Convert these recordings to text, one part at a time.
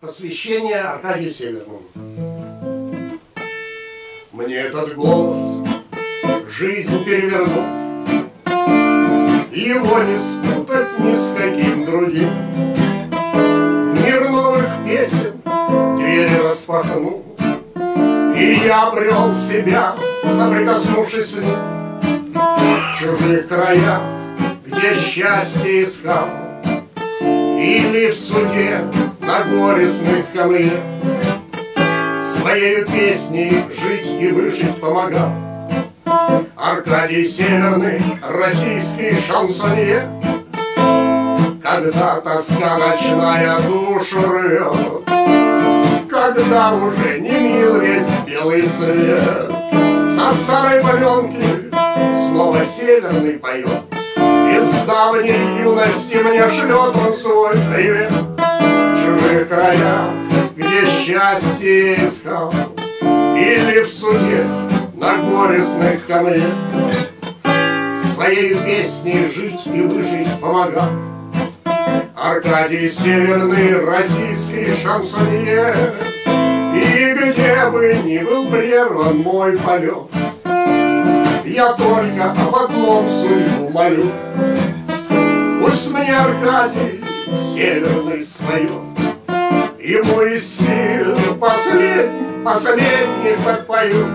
Посвящение Аркадию Северному. Мне этот голос жизнь перевернул, его не спутать ни с каким другим. В мир новых песен двери распахнул, и я обрел себя, соприкоснувшись с ним. В чужих краях, где счастье искал, или в суде на горестной скамье, своей песней жить и выжить помогал Аркадий Северный, российский шансонье. Когда тоска ночная душу рвет, когда уже не мил весь белый свет, со старой паленки снова Северный поет. Из давней юности мне шлет он свой привет. В чужих краях, где счастье искал, или в суде на горестной скамье, своей песней жить и выжить помогал Аркадий Северный, российский шансонье. И где бы ни был прерван мой полет, я только об одном судьбу молю: пусть мне Аркадий Северный споет. Ему из сил последних так поют.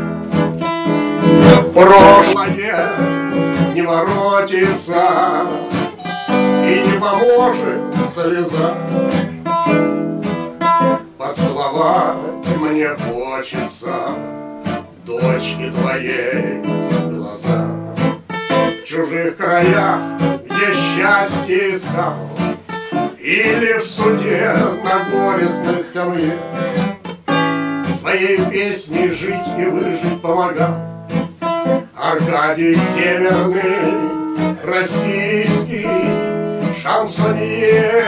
Прошлое не воротится, и не поможет слеза. Поцеловать мне хочется дочки твоей глаза. В чужих краях, где счастье искал, или в суде на горестной скамье, своей песней жить и выжить помогал Аркадий Северный, российский шансонье.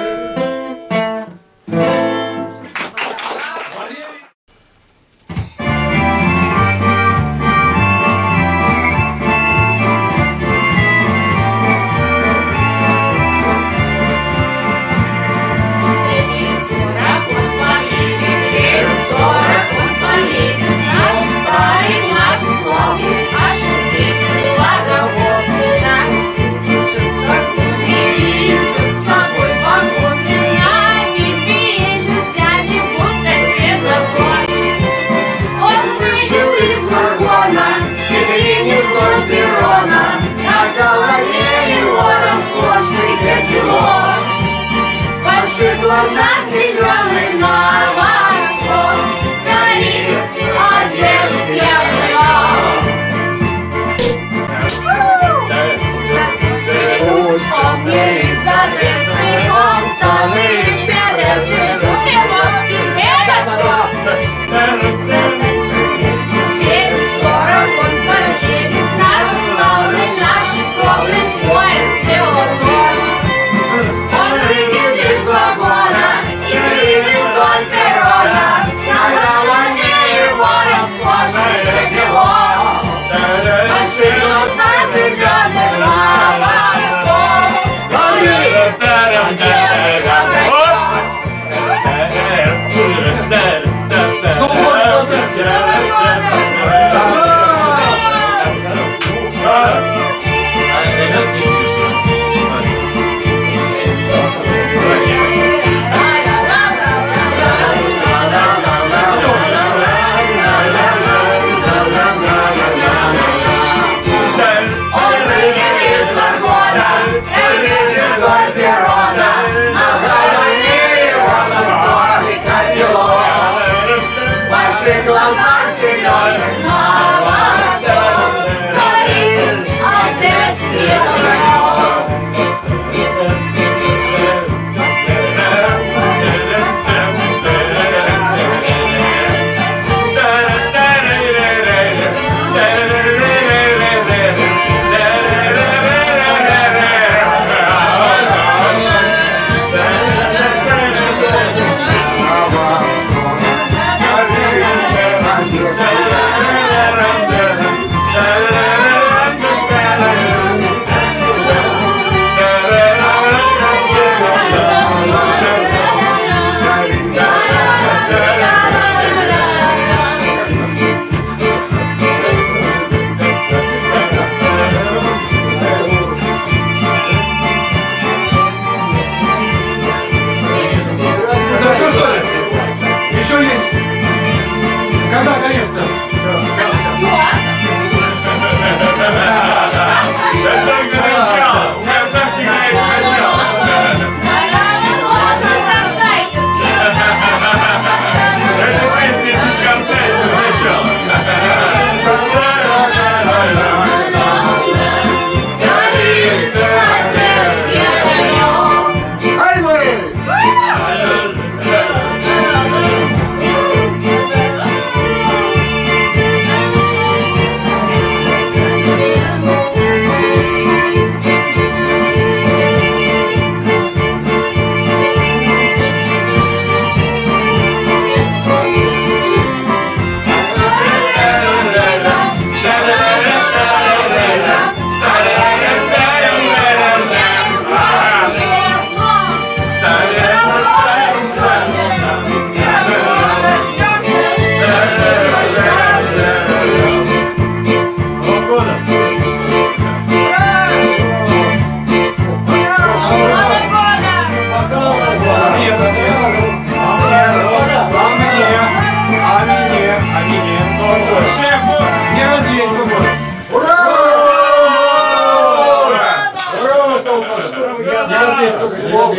Ваши глаза зеленый на восток, горит одесский огонек. Пусть вспомнили из Одессы фонтаны и березы, ждут его в себе готов. В 7:40 он поедет, наш славный, наш добрый поезд белогор. Он выйдет из вагона и выйдет вдоль перрона, на голове его роскошный котелок. Ваши глаза зеленый на восток, горит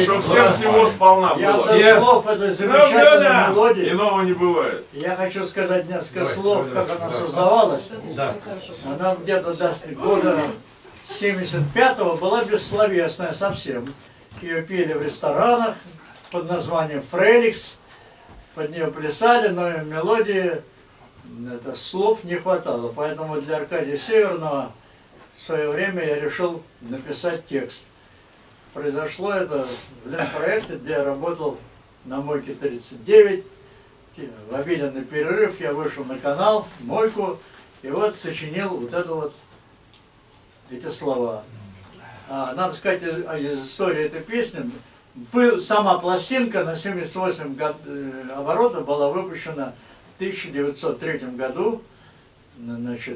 Чтобы всем всего сполна Я было. со слов этой замечательной мелодии. Иного не бывает. Я хочу сказать несколько слов, как она создавалась. Она где-то до года 75-го была бессловесная совсем. Ее пели в ресторанах под названием «Фреликс». Под нее плясали, но мелодии, слов не хватало. Поэтому для Аркадия Северного в свое время я решил написать текст. Произошло это в Ленпроекте, где я работал на Мойке 39. В обеденный перерыв я вышел на канал, Мойку, и вот сочинил вот это вот, эти слова. Надо сказать, из истории этой песни, сама пластинка на 78 оборотов была выпущена в 1903 году, значит,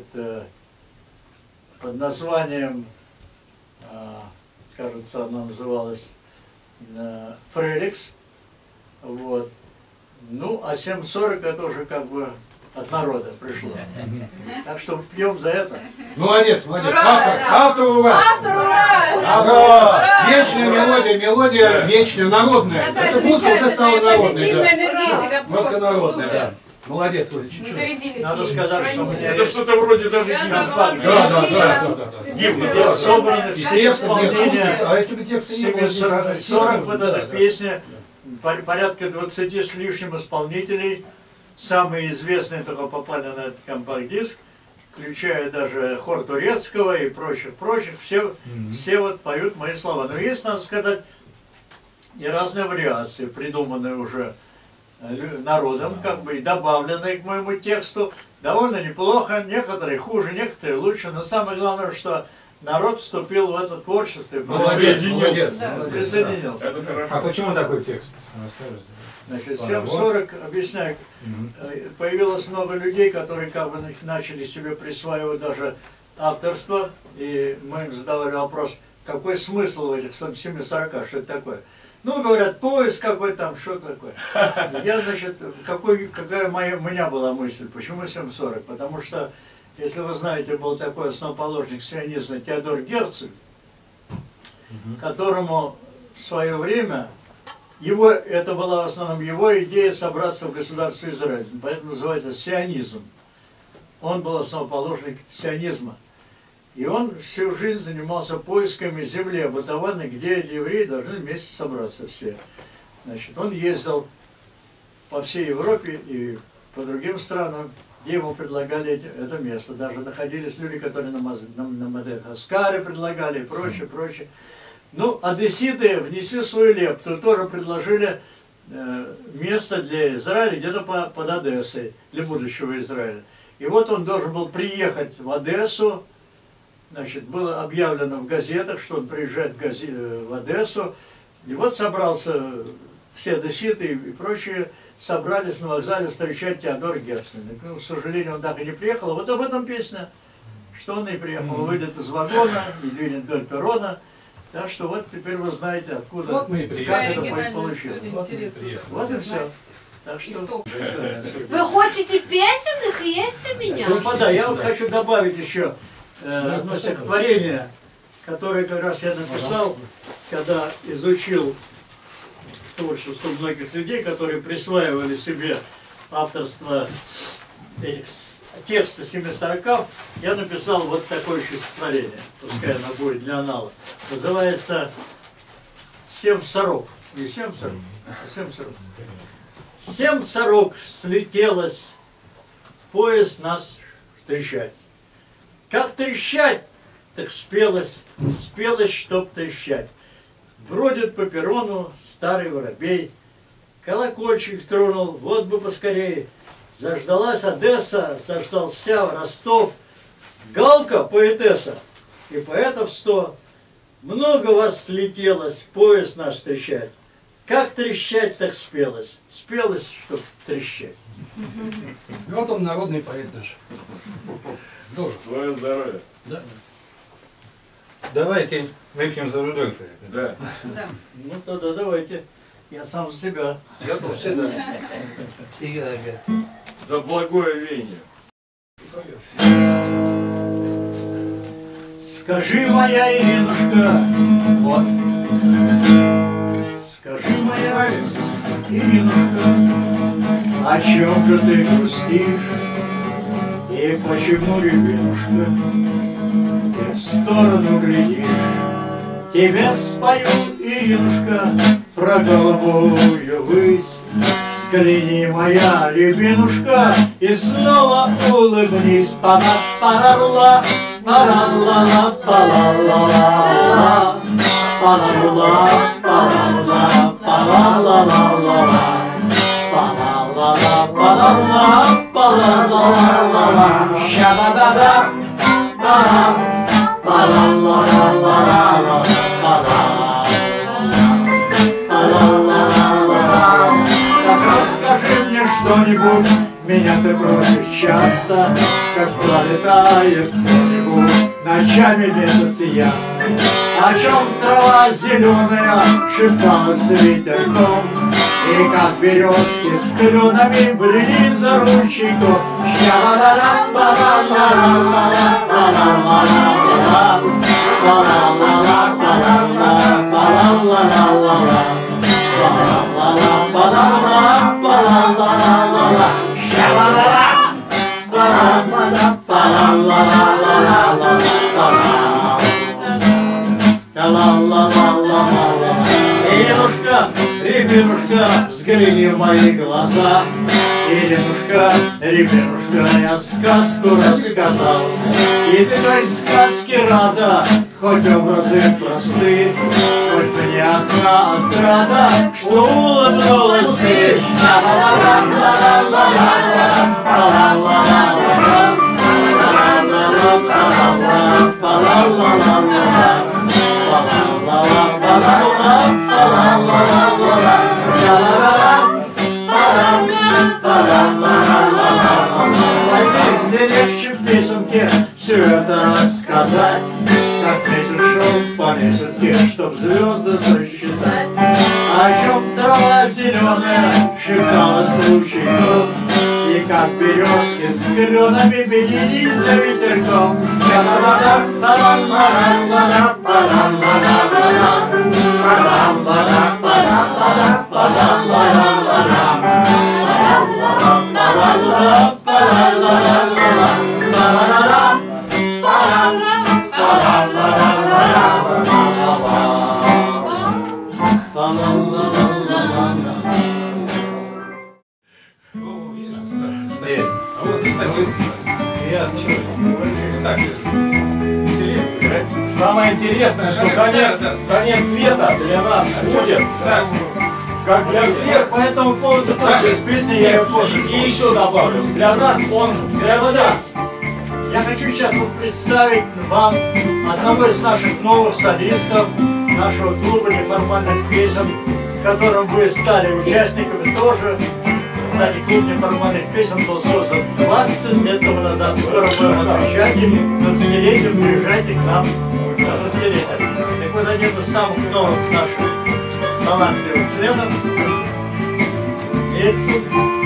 под названием, кажется, она называлась «Фреликс». Вот. Ну, а 7.40 это уже как бы от народа пришло. Так что пьем за это. Молодец, молодец. Автор у вас. Автор, ура! Ага. Вечная мелодия, мелодия вечная, народная. Это музыка уже стала народной. Да. Энергетика. Музыка народная, да. Молодец, Олечка. Мы зарядились. Надо сказать, что у меня Это что-то вроде даже гимна. Да. гимн. Собраны все исполнения. А если бы тексты не было? 40 вот эта песня. Порядка 20 с лишним исполнителей. Самые известные только попали на этот компакт-диск, включая даже хор Турецкого и прочих. Все вот поют мои слова. Но есть, надо сказать, и разные вариации, придуманные уже народом, как бы и добавленные к моему тексту. Довольно неплохо, некоторые хуже, некоторые лучше. Но самое главное, что народ вступил в это творчество и присоединился. Это хорошо. А почему такой текст? Расскажите. Значит, 7.40, объясняю, появилось много людей, которые как бы начали себе присваивать даже авторство, и мы им задавали вопрос, какой смысл в этих 7.40, что это такое? Ну, говорят, поиск какой там, что такое. Я, значит, какая у меня была мысль, почему 7.40? Потому что, если вы знаете, был такой основоположник сионизма Теодор Герцль, которому в свое время это была в основном его идея собраться в государство Израиль, поэтому называется сионизм. Он был основоположник сионизма. И он всю жизнь занимался поисками земли обетованной, где эти евреи должны вместе собраться все. Значит, он ездил по всей Европе и по другим странам, где ему предлагали это место. Даже находились люди, которые на Мадагаскаре предлагали и прочее, прочее. Ну, одесситы, внесли свою лепту, тоже предложили место для Израиля где-то под Одессой, для будущего Израиля. И вот он должен был приехать в Одессу, значит, было объявлено в газетах, что он приезжает в Одессу, и вот собрался, все одесситы и прочие собрались на вокзале встречать Теодора Герцля. Ну, к сожалению, он так и не приехал, а вот об этом песня, что он и приехал, он выйдет из вагона и двинет вдоль перрона. Так что вот теперь вы знаете, откуда, вот мы и как это получилось. Вот и все. Так что... Вы хотите песен? Их есть у меня? Господа, я вот хочу добавить еще одно стихотворение, которое как раз я написал, когда изучил творчество многих людей, которые присваивали себе авторство этих текста 7.40, я написал вот такое еще стихотворение, пускай оно будет для анала. Называется «7.40». Не 7.40, а 7.40. 7.40 слетелось, поезд нас встречать. Как трещать, так спелось, чтоб трещать. Бродит по перрону старый воробей, колокольчик тронул, вот бы поскорее. Заждалась Одесса, заждался Ростов, Галка, поэтесса, и поэтов 100. Много вас слетелось, поезд наш встречать. Как трещать, так спелось. Спелось, чтоб трещать. Вот он, народный поэт наш. Твое здоровье. Да. Давайте выпьем за Рудольфа. Да. Ну тогда давайте. Я сам за себя. Готов всегда. За благое веяние. Скажи, моя Иринушка, вот, Иринушка, о чем же ты грустишь? И почему, рябинушка, ты в сторону глядишь? Тебе спою, Иринушка, про голубую высь. Взгляни, моя рябинушка, и снова улыбнись. Пара-пара-ла, пара-ла-ла, пара-ла-ла-ла, пара-ла, пара-ла, пара-ла-ла-ла-ла, пара-ла-ла, пара-ла, пара-ла-ла-ла-ла, ща-да-да-да, пара, пара-ла-ла-ла-ла-ла, пара. Так расскажи мне что-нибудь, меня ты бросишь часто, как пролетает кто-нибудь ночами месяц ясный. О чем трава зеленая шепталась ветерком, и как березки с кленами брели за ручейком. Иринушка, рябинушка, взгляни в мои глаза. Иринушка, рябинушка, я сказку рассказал, и ты той сказке рада, хоть образы просты, хоть мне одна отрада, что улыбнулась ты. Мне легче в песенке все это рассказать, как месяц шел по месяцке, чтоб звезды сосчитать. О чем трава зеленая шепталась ручейком, и как березки с кленами белились за ветерком. Самое интересное, что конец света для нас будет, как для всех. По этому поводу тоже из песни я ее позже. И еще добавлю, для нас он, для Господа, я хочу сейчас представить вам одного из наших новых солистов нашего клуба неформальных песен, в котором вы стали участниками тоже. Кстати, клуб неформальных песен был создан 20 лет тому назад. Скоро будем отмечать 20-летие, приезжайте к нам на 20-летие. Так вот, один из самых новых наших талантливых членов, Нельсон,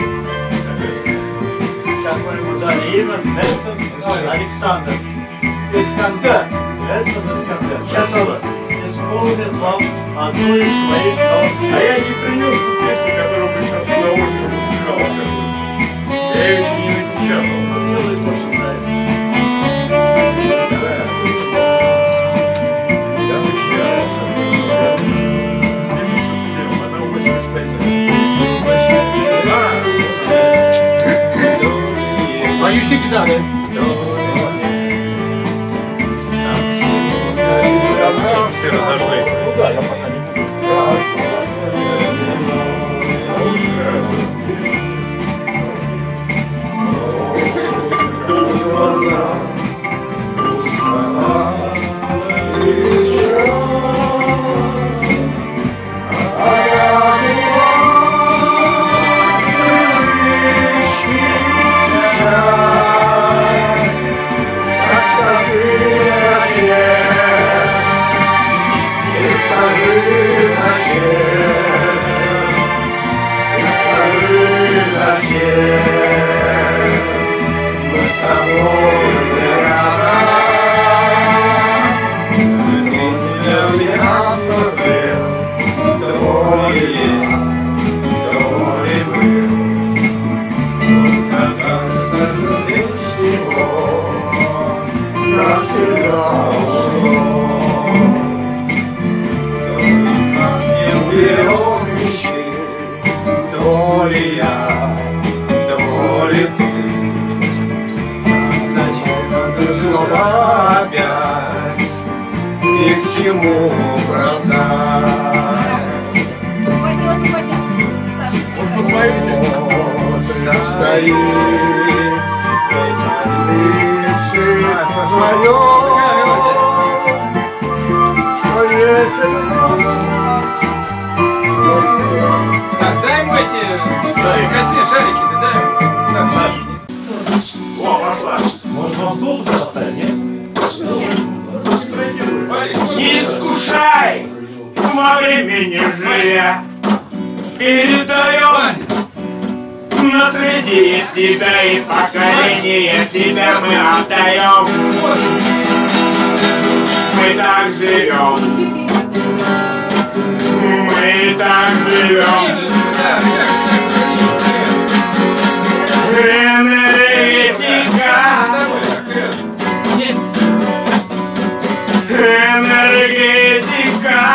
как мы ему дали имя, Нельсон Александр Искандер. Нельсон Искандер. Сейчас он исполнит вам одну из своих новых песен. А я не принес ту песню, которую бы сейчас с удовольствием услышал. Я ее еще не напечатал. Делай то, что нравится. Я обещаю. Следи со всем, она очень кстати. Поющие гитары. Все разошлись. Ну да, я пока не Скажи, зачем ли я, того ли ты? Зачем снова опять и к чему бросать? Может, подпоете? Стоит жизнь свою, что есть Так, дай ему эти косые шарики, ты дай ему. Так, Саша. О, пошла. Может, вам стол туда поставить, нет? Не искушай во времени живя, передаем наследие себя и поколение себя мы отдаем. Мы так живем, мы так живем. Энергетика, энергетика,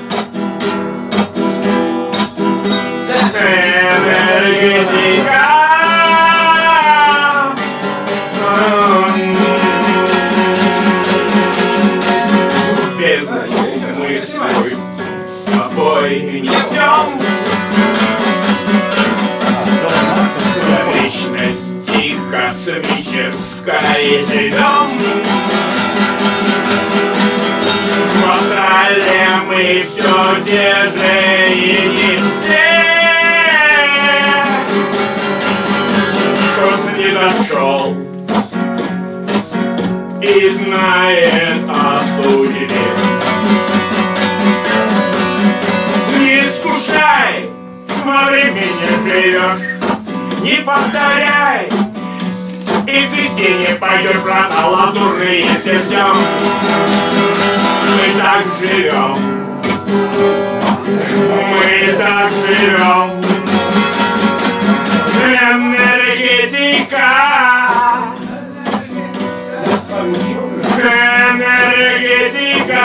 энергетика. Без мы свой с собой несем. Личности космической живем. В астрале мы все те же и не те. Кто снизошел и знает о судьбе. Не искушай, во времени живешь. Не повторяй, и к истине пойдешь, врата лазурные сердцем. Мы так живем, мы так живем. Энергетика, энергетика,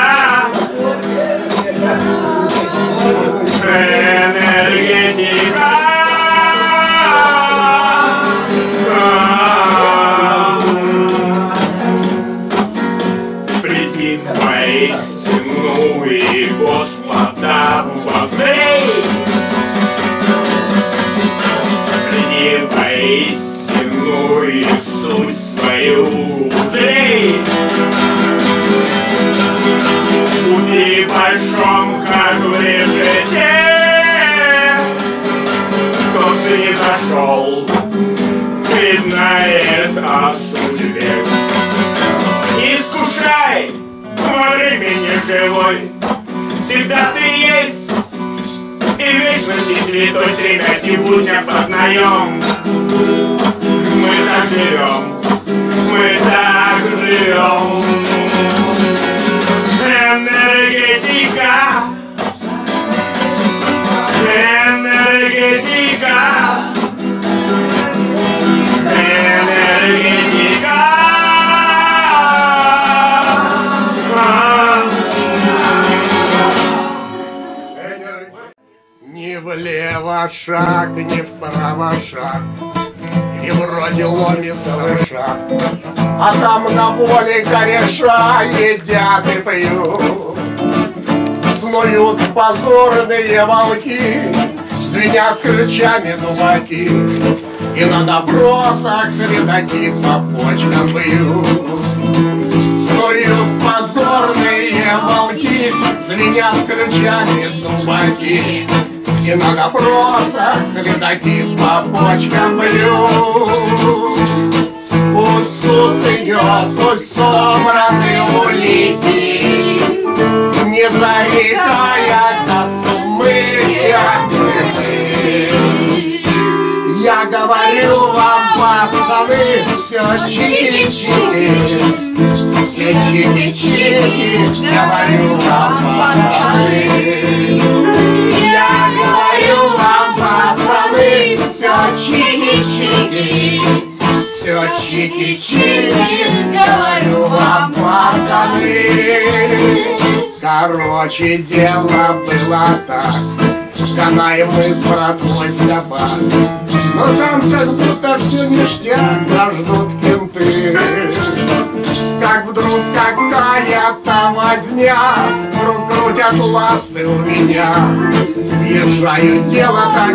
энергетика. Приди воистину и Господа воззрей. Приди воистину и суть свою узрей. Пути большом, как в решете, кто снизошел и знает о судьбе. Искушай во времени живой, всегда ты есть, и вечности святой стремясь будня познаем. Мы так живем, мы так живем. Энергетика, энергетика, энергетика. Ни влево шаг, ни вправо шаг, и вроде ломится шаг, а там на поле кореша едят и пьют. Снуют позорные волки, звенят ключами дубаки, и на добросах следаки по почкам бьют. Снуют позорные волки, звенят ключами дубаки, и на допросах следаки по почкам бьют. Пусть суд идет, пусть собраны улики, не зарекаясь от суммы и от тюрьмы. Я говорю вам, пацаны, все чики-чики, все чики-чики, говорю вам, пацаны. Я говорю вам, пацаны, все чики-чики, все чики-чики, говорю вам, пацаны. Короче, дело было так. канаем мы с братвой в кабак. Но там как будто все ништяк, нас ждут кенты. Как вдруг какая-то возня, вдруг крутят ласты у меня. Въезжаю, дело так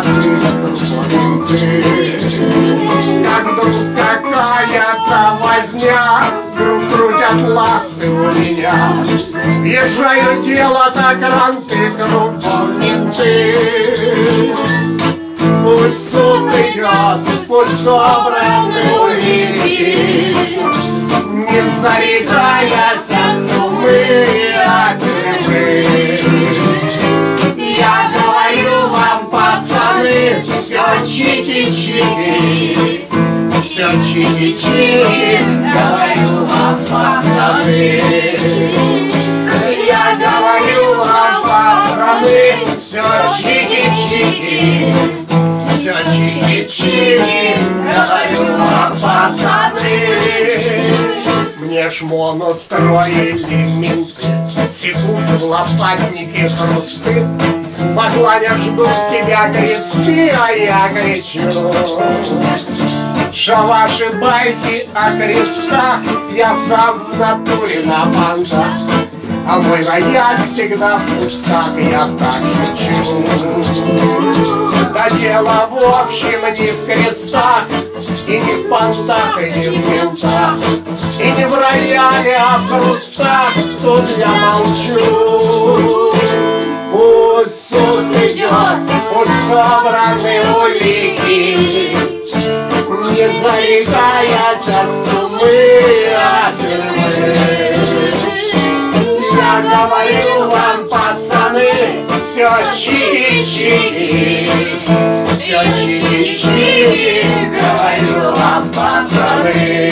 в кенты. Как вдруг какая-то возня, вдруг крутят ласты у меня. Въезжаю, дело так ранты, кругом менты. Пусть суд идет, пусть собраны улики, не зарекаясь от суммы и от зимы. Я говорю вам, пацаны, все чики-чики, все чики-чики, говорю вам, пацаны. Я говорю вам, пацаны, все чики-чики, все чики-чики, говорю вам, пацаны. Мне шмон устроили менты, секут в лопатнике хрусты. По кланях ждут тебя кресты, а я кричу, что ваши байки о крестах я сам в натуре на бандах. А мой рояль всегда в кустах, я так шучу. Да дело в общем не в крестах, и не в понтах, и не в ментах, и не в рояле, а в крустах. Тут я молчу. Пусть суд идет, пусть собраны улики, не зарекаясь от суммы, от зимы. Я говорю вам, пацаны, все чики-чики, все чики-чики, говорю вам, пацаны.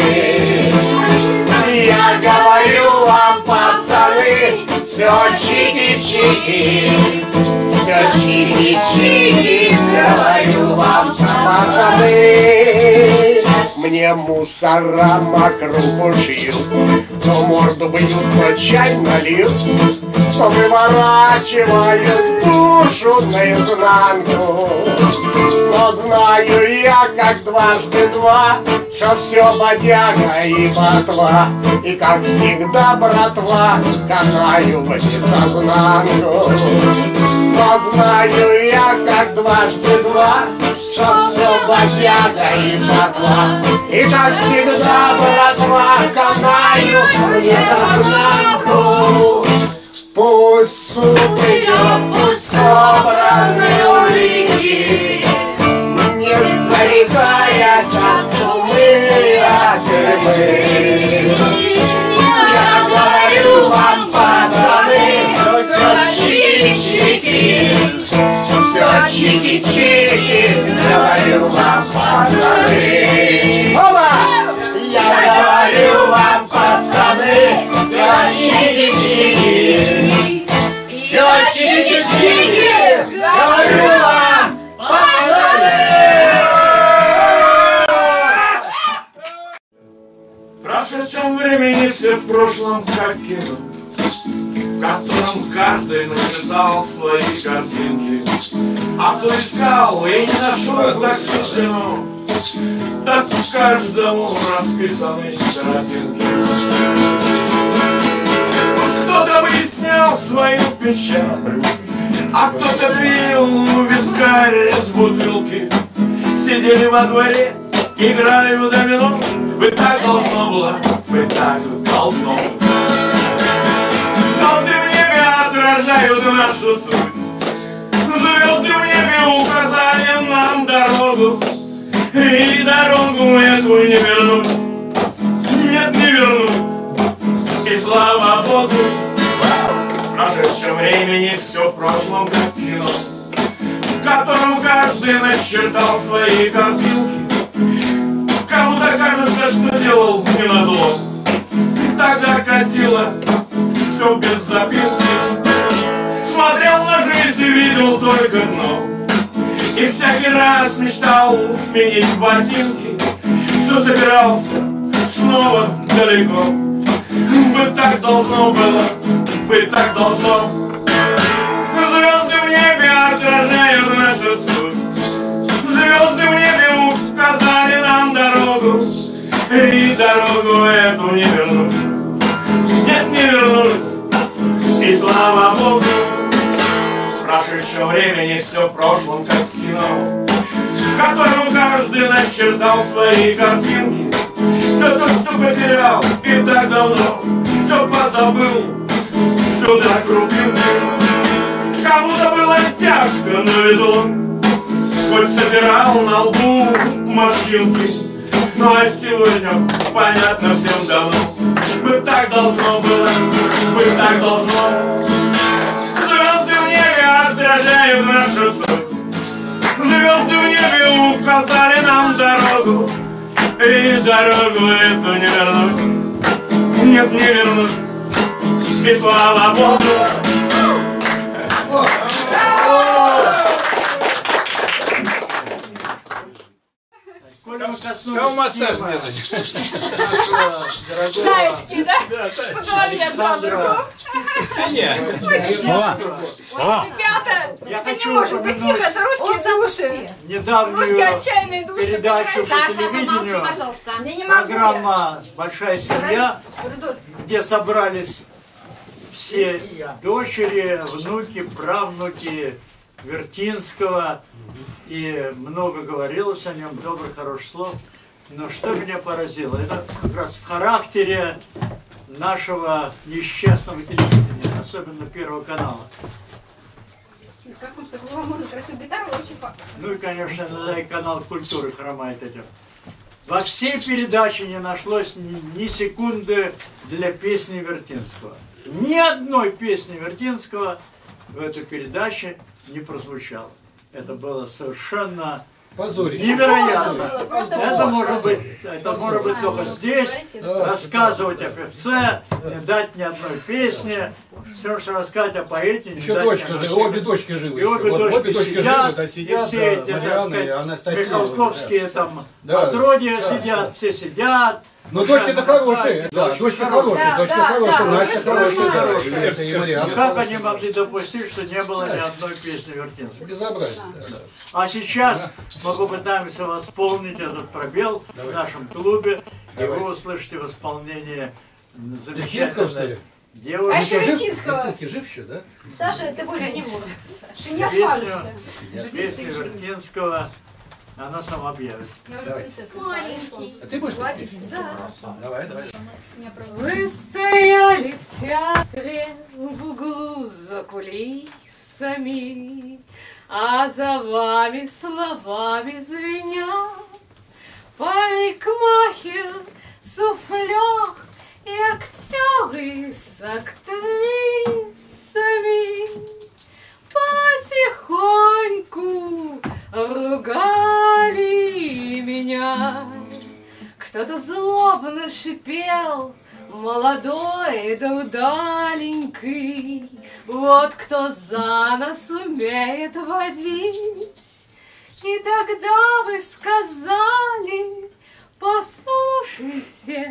Я говорю вам, пацаны, все чики-чики, все чики-чики, говорю вам, пацаны. Мне мусора мокруху шьют, то морду бьют, то чай налил, то выворачивают душу наизнанку. Но знаю я, как дважды два, что все бодяга и ботва, и как всегда, братва, канаю в несознанку. Но знаю я, как дважды два, что все бодяга и ботва, и как всегда, братва, канаю в несознанку. Пусть суд идет, пусть собраны улики, не зарекаясь от суммы, от зимы. Я говорю вам, пацаны, все чики-чики, все чики-чики, говорю вам, пацаны. Оба! Я говорю вам, пацаны, все чики-чики, все чики-чики, говорю вам, пацаны. В прошедшем времени все в прошлом как кино, в котором каждый начитал свои картинки. А кто искал и не нашел, так суждено, так каждому расписаны картинки. Кто-то выяснял свою печаль, а кто-то пил вискарь из бутылки. Сидели во дворе, играли в домино. Вы так должно было, вы так должно. Звезды в небе отражают нашу суть, звезды в небе указали нам дорогу, и дорогу эту не вернуть, нет, не вернуть. И слава Богу, в прошедшем времени все в прошлом как кино, в котором каждый начертал свои картинки. Кому-то кажется, что делал не назло, тогда катило все без запинки. Смотрел на жизнь и видел только дно, и всякий раз мечтал сменить ботинки. Все собирался снова далеко. Бы так должно было, бы так должно. Звезды в небе отражают нашу суть. Звезды в небе указали нам дорогу, и дорогу эту не вернуть. Нет, не вернуть, и слава Богу. В прошедшем времени все в прошлом, как кино, в котором каждый начертал свои картинки. Все то, что потерял и так давно, все позабыл, все до крупинки. Кому-то было тяжко, но везло, хоть собирал на лбу морщинки. Ну а сегодня понятно всем давно, быть так должно было, быть так должно. Звезды в небе отражают нашу суть, звезды в небе указали нам дорогу, и дорогу эту не вернуть, нет, не вернуть, и слава Богу. Кому массаж делать? Зайский, да? По голове Александра. Нет. Ребята, Я это не хочу может быть упомянуть тихо, это русские души. недавнюю Русские отчаянные души. передачу по Саша, телевидению, пожалуйста. Я не могу. программа «Большая семья», где собрались все дочери, внуки, правнуки Вертинского, и много говорилось о нем, добрых, хороших слов. Но что меня поразило, это как раз в характере нашего несчастного телевидения, особенно Первого канала. Как он что, можно красивую гитару очень пахнет. Ну и, конечно, иногда и канал культуры хромает этим. Во всей передаче не нашлось ни секунды для песни Вертинского. Ни одной песни Вертинского в этой передаче не прозвучало. Это было совершенно Позорище. невероятно. Просто Это может быть только здесь, Да. рассказывать о певце, не дать ни одной песни, все равно, что рассказать о поэте, не Еще дать дочка ни одной живы, обе песни. дочки живы. И обе Вот дочки сидят, живы, да, и сидят, все эти, так Марианна и сказать, Анастасия. Михалковские там Да. отродья Да. сидят, все сидят. Но дочки-то хорошие, да, дочки хорошие, дочка хорошая, Настя хорошая, да, хорошие. и Ну Марианна. как они могли допустить, что не было ни одной песни Вертинского? Безобразие, да. А сейчас мы попытаемся восполнить этот пробел в нашем клубе, и вы услышите в исполнении Вертинского, что ли? А девушки еще Жив? Вертинского. Вертинский жив еще, да? Саша, ты больше не можешь. Ты не отвалишься. песню Вертинского. Она сама объявит. Я уже принцесса. А ты будешь петь? Да. Давай. Вы стояли в театре в углу за кулисами, а за вами словами звеня парикмахер, суфлер и актеры с актрисами потихоньку ругали меня. Кто-то злобно шипел, молодой да удаленький, вот кто за нас умеет водить. И тогда вы сказали, послушайте,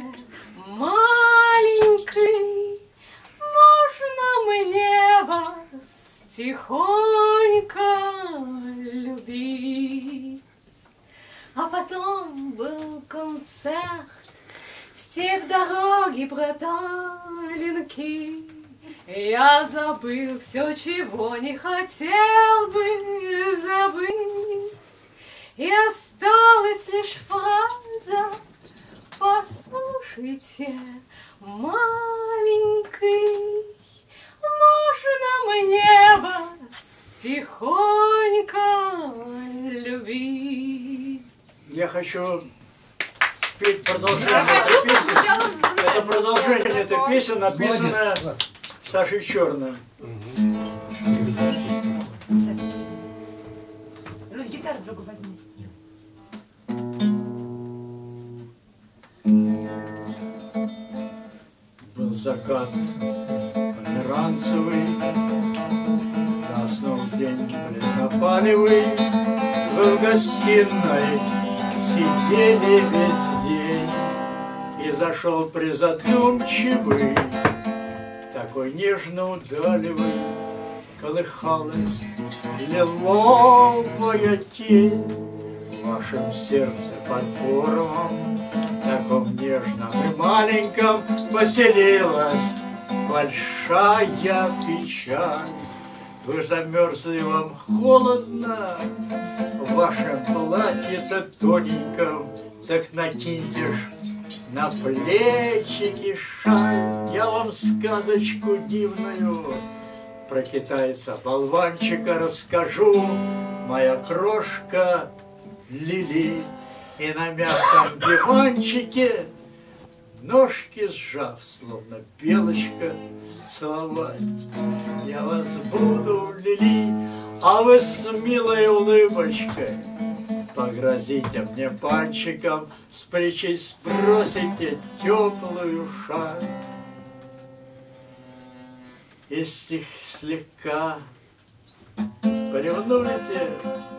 маленький, можно мне вас тихонько любить? А потом был концерт, степь дороги проталинки. Я забыл все, чего не хотел бы забыть. И осталась лишь фраза: послушайте, маленький, можно мне вас тихонько любить? Я хочу спеть продолжение этой песни. Это продолжение этой песни, написанное Сашей Черным. Люсь, гитару другую возьми. Был закат померанцевый, краснул день бледнопалевый, вы в гостиной сидели весь день, и зашел призадумчивый, такой нежно удалевый, колыхалась Лиловая тень в вашем сердце под формом, таком нежном и маленьком, поселилась большая печаль. Вы замерзли, вам холодно в вашем платьице тоненьком, так накиньте ж на плечики шаль. Я вам сказочку дивную про китайца-болванчика расскажу. Моя крошка Лили, и на мягком диванчике, ножки сжав, словно белочка, целовать я вас буду, Лили, а вы с милой улыбочкой погрозите мне пальчиком, с плечей сбросите теплую шаль. И слегка поревнуете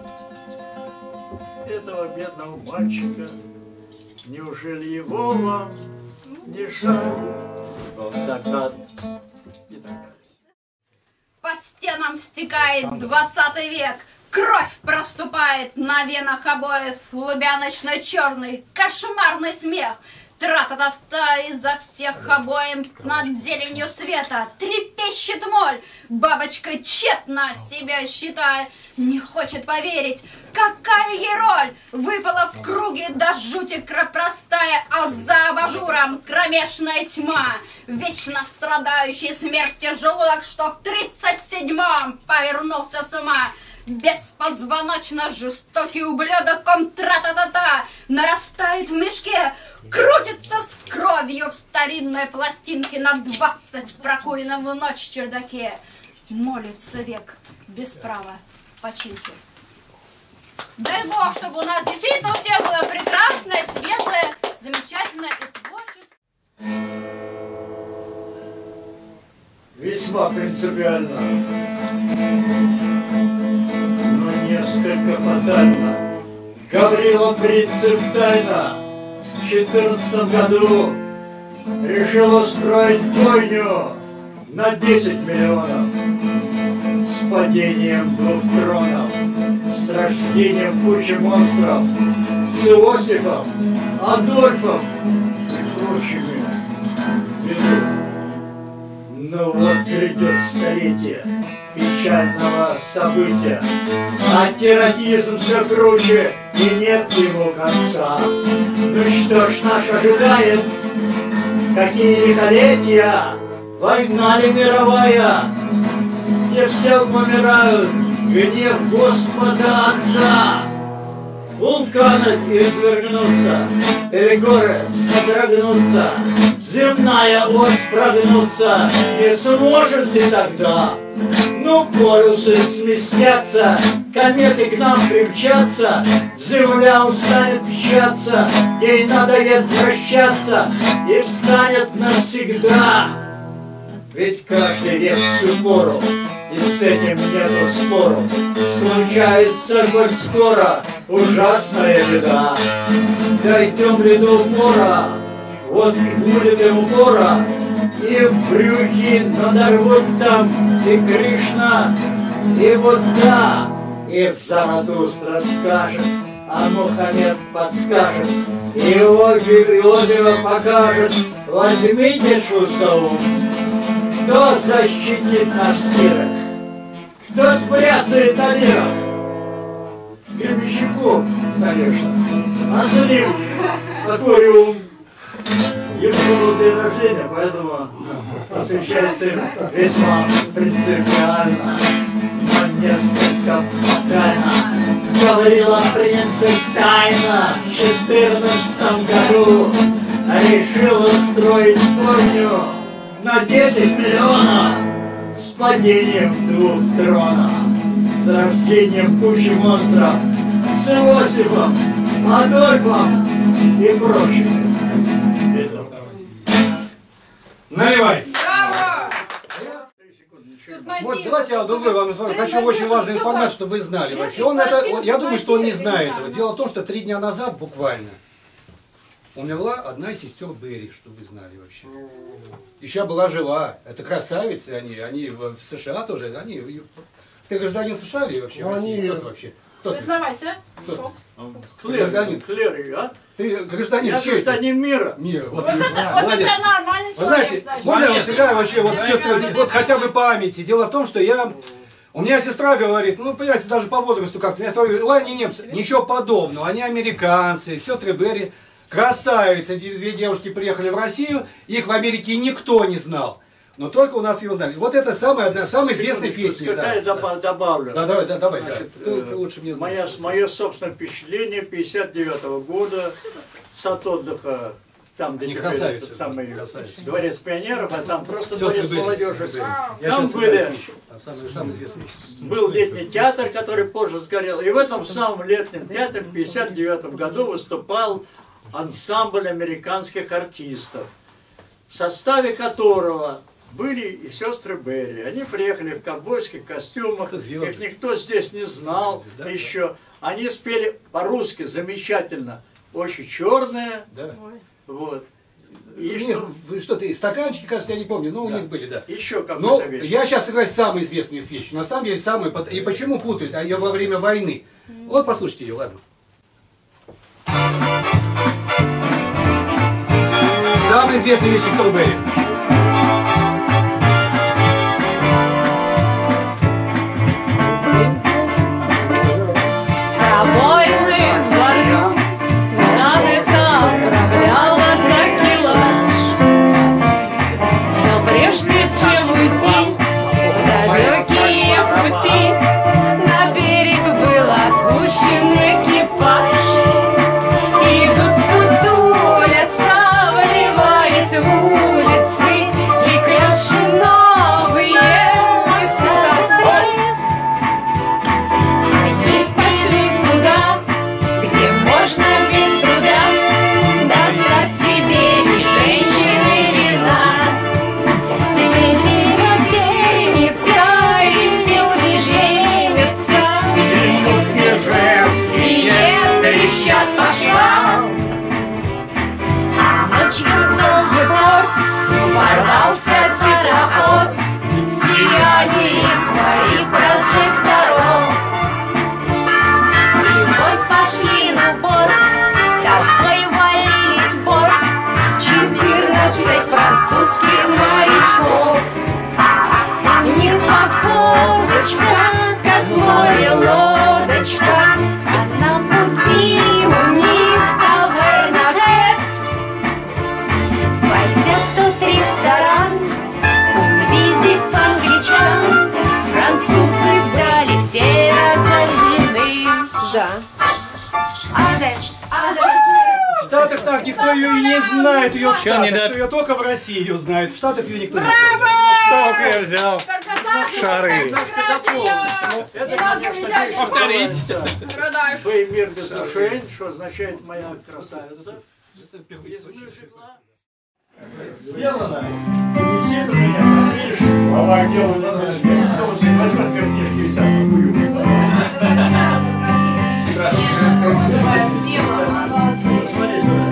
этого бедного мальчика. Неужели его вам не жаль? Был закат и так далее. По стенам стекает 20 век, кровь проступает на венах обоев, лубяночно-черный кошмарный смех. Тра-та-та-та, изо всех обоим над зеленью света трепещет моль. Бабочка тщетно себя считая, не хочет поверить, какая ей роль выпала в круге до жути простая, а за абажуром кромешная тьма. Вечно страдающий смерти желудок, что в 37-м повернулся с ума. Беспозвоночно жестокий ублюдок тра-та-та-та нарастает в мешке, крутится с кровью в старинной пластинке на 20 прокуренном в ночь чердаке. Молится век без права починки. Дай Бог, чтобы у нас действительно у всех было прекрасное, светлое, замечательное и творческое. Весьма принципиально, но несколько фатально. Гаврила Принцип тайно в 14 году решил устроить бойню на 10 миллионов с падением 2 тронов, с рождением кучи монстров, с Иосифом, Адольфом и прочими. Ну вот грядет столетие печального события, а терроризм все круче и нет ему конца. Ну что ж нас ожидает, какие лихолетия, война ли мировая, где все помирают, гнев Господа Отца. Вулканы извергнутся, или горы содрогнутся, земная ось прогнуться не сможет ли тогда? Ну, полюсы сместятся, кометы к нам примчатся, земля устанет мчаться, ей надоест вращаться и встанет навсегда. Ведь каждый век всю пору, и с этим нету спору, случается хоть скоро ужасная беда. Дойдем ли до упора, вот будет ему пора, и брюки надорвут там и Кришна, и Будда, и Заратустра скажет, а Мухаммед подскажет, и Иосиф покажет, возьмите шустову. Кто защитит наш сирых? Кто спрятает на лирах? Гребенщиков, конечно. А с ним аквариум. Ему день рождения, поэтому посвящается им весьма принципиально, но несколько фатально. Говорила принцип тайно в 14 году, решил устроить бойню на 10 миллионов с падением 2 тронов, с рождением кучи монстров, с Иосифом, Адольфом и прочими. Наливай! Браво! Вот давайте я другой вам информацию. Хочу очень важную информацию, чтобы вы знали вообще. Он это, я думаю, что он не знает этого. Дело в том, что 3 дня назад буквально умерла одна из сестер Берри, чтобы вы знали вообще. Еще была жива. Это красавицы, они в США тоже, они Ты гражданин США или вообще? Ну, России? они- Кто ты вообще? Кто ты? Признавайся. Кто Клер, Клер, а? ты гражданин Я чей ты? гражданин мира. Мира. Вот, Вот это молодец. нормальный Вы человек, знаете, значит. можно я вам всегда вообще вот сестры, вот хотя бы памяти. Дело в том, что у меня сестра говорит, ну, понимаете, даже по возрасту как-то, у меня сестра говорит, ой, они немцы. Ничего подобного, они американцы, сестры Берри, красавицы. Две девушки приехали в Россию, их в Америке никто не знал. Но только у нас его знали. Вот это одна из самых известных песен. Какая добавлю? Да, давай. Значит, Ты лучше мне знаешь. Мое собственное впечатление 59-го года сад отдыха, там, где Не теперь красавица, этот самый красавица. дворец пионеров, а там просто Сестры дворец Берри, молодежи. сестры Берри. Я Там сейчас были, самый известный. был летний театр, который позже сгорел. И в этом самом летнем театре в 59 году выступал ансамбль американских артистов, в составе которого были и сестры Берри. Они приехали в ковбойских костюмах, Звезды. их никто здесь не знал Да, еще. Они спели по-русски замечательно, очень черные. Да. Вот. У И них, что-то, и стаканчики, кажется, я не помню, но у них были, да. еще Но какая-то вещь. я сейчас сыграю самую известную вещь. На самом деле, самую. И почему путают? А ее во время войны. Вот послушайте ее, ладно. Самая известная вещь сестер Берри. Пробойных дворов Жанна отправляла такелаж. Но прежде чем уйти в далекие пути, на берег был отпущен экипаж. Идут сутулятся, вливаясь в улицы, и крыши новые высоты. Они пошли туда, где можно без труда достать себе и женщины вина. Где мир пенится и люди женятся, И нотки женские трещат по швам. А ночью в тот же порт ворвался теплоход в сиянии своих прожекторов. И вот сошли на борт, дождой валились в борт 14 французских морячков. У них походочка, как море лодочка, а на пути у них таверна Ред. Войдя в тот ресторан, увидев англичан, французы сдали все разозлены. Да. В Штатах так никто ее и не знает, ее в Штатах. Ее только в России ее знает. В Штатах ее никто не знает. Только я взял. Шары. Повторить. Радай. Вы мир без ушей, что означает моя красавица. Это первый Из источник. мюзикла. Сделано. Висит у меня, видишь? Слова делали. Возьмет картишки, висят на хую. Смотри сюда.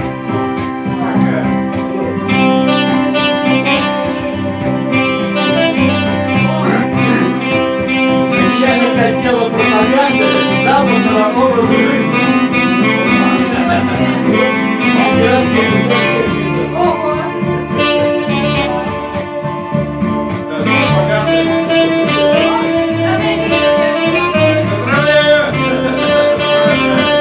Вещать это дело пропаганды западного образа жизни. Городские высоты. Ого. Поздравляю!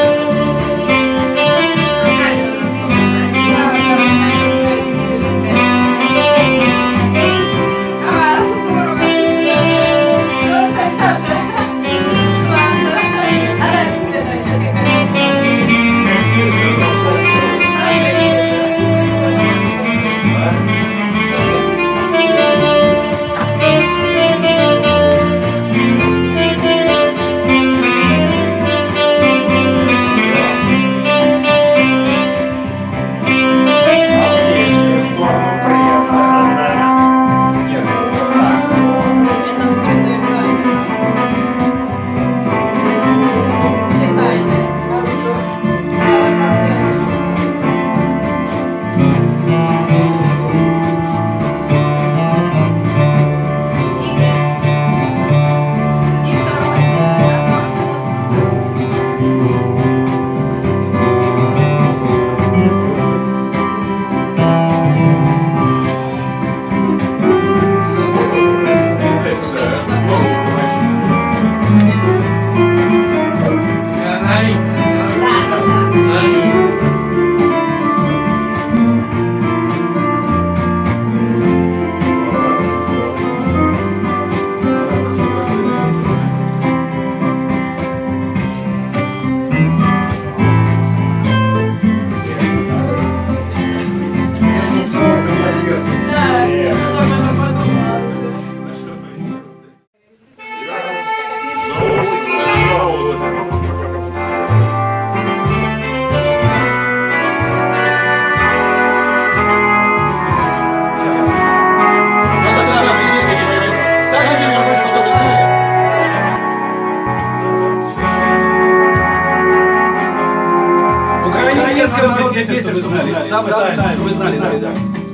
Украинская народная песня, вы знали. Самая тайна, вы знали, да.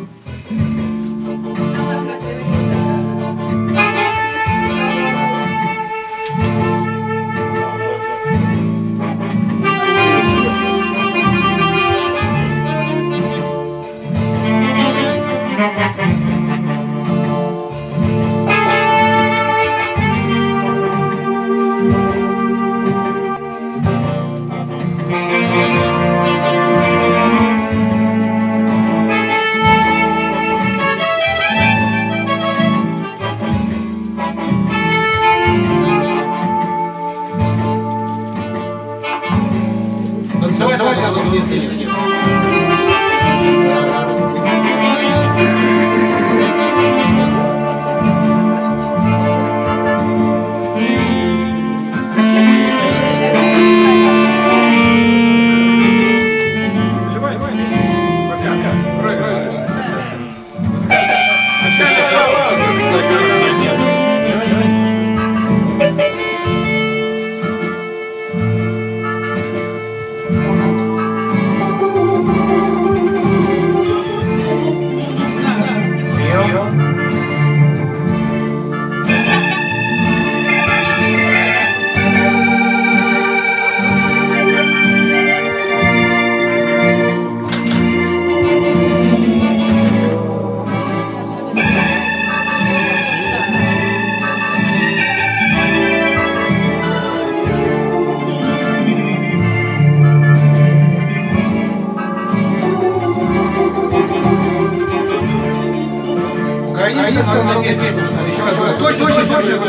Украинская народная песня, что ли? Еще какое? Точно.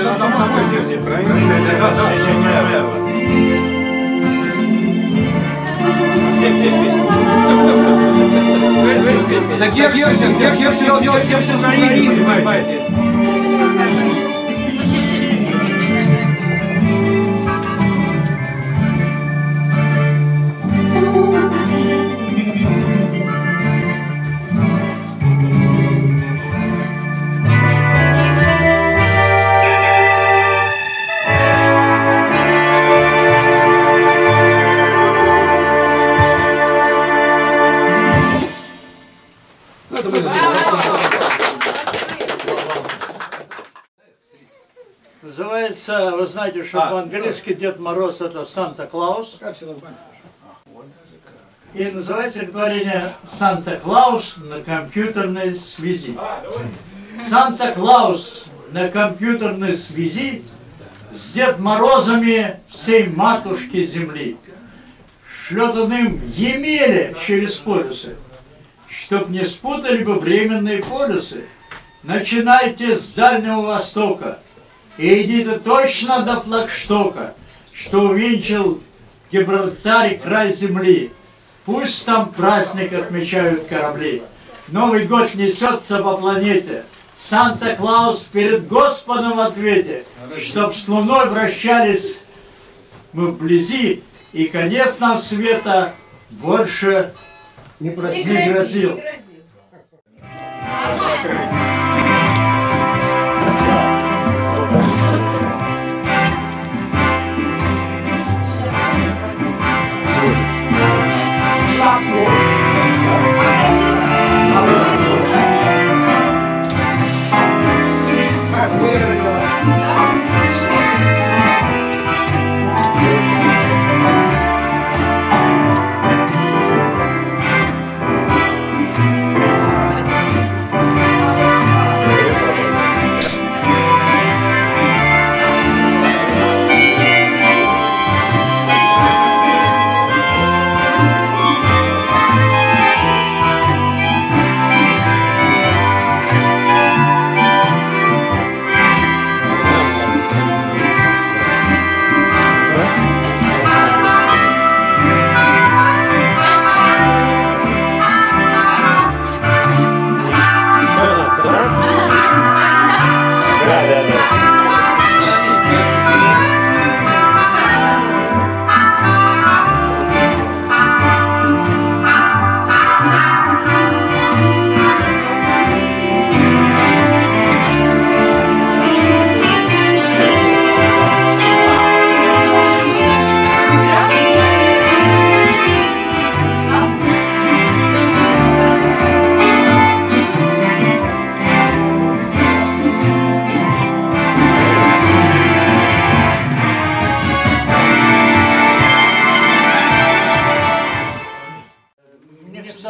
Так я делать Кевшин с Украины, понимаете? Называется, вы знаете, что по-английски Дед Мороз это Санта-Клаус. И называется стихотворение «Санта-Клаус на компьютерной связи». Санта-Клаус на компьютерной связи с Дед Морозами всей матушки земли. Шлет он им емели через полюсы, чтоб не спутали бы временные полюсы. Начинайте с Дальнего Востока и идите точно до флагштока, что увенчал Гибралтаре край земли. Пусть там праздник отмечают корабли. Новый год несется по планете. Санта-Клаус перед Господом в ответе, чтоб с луной вращались мы вблизи, и конец нам света больше не грозил.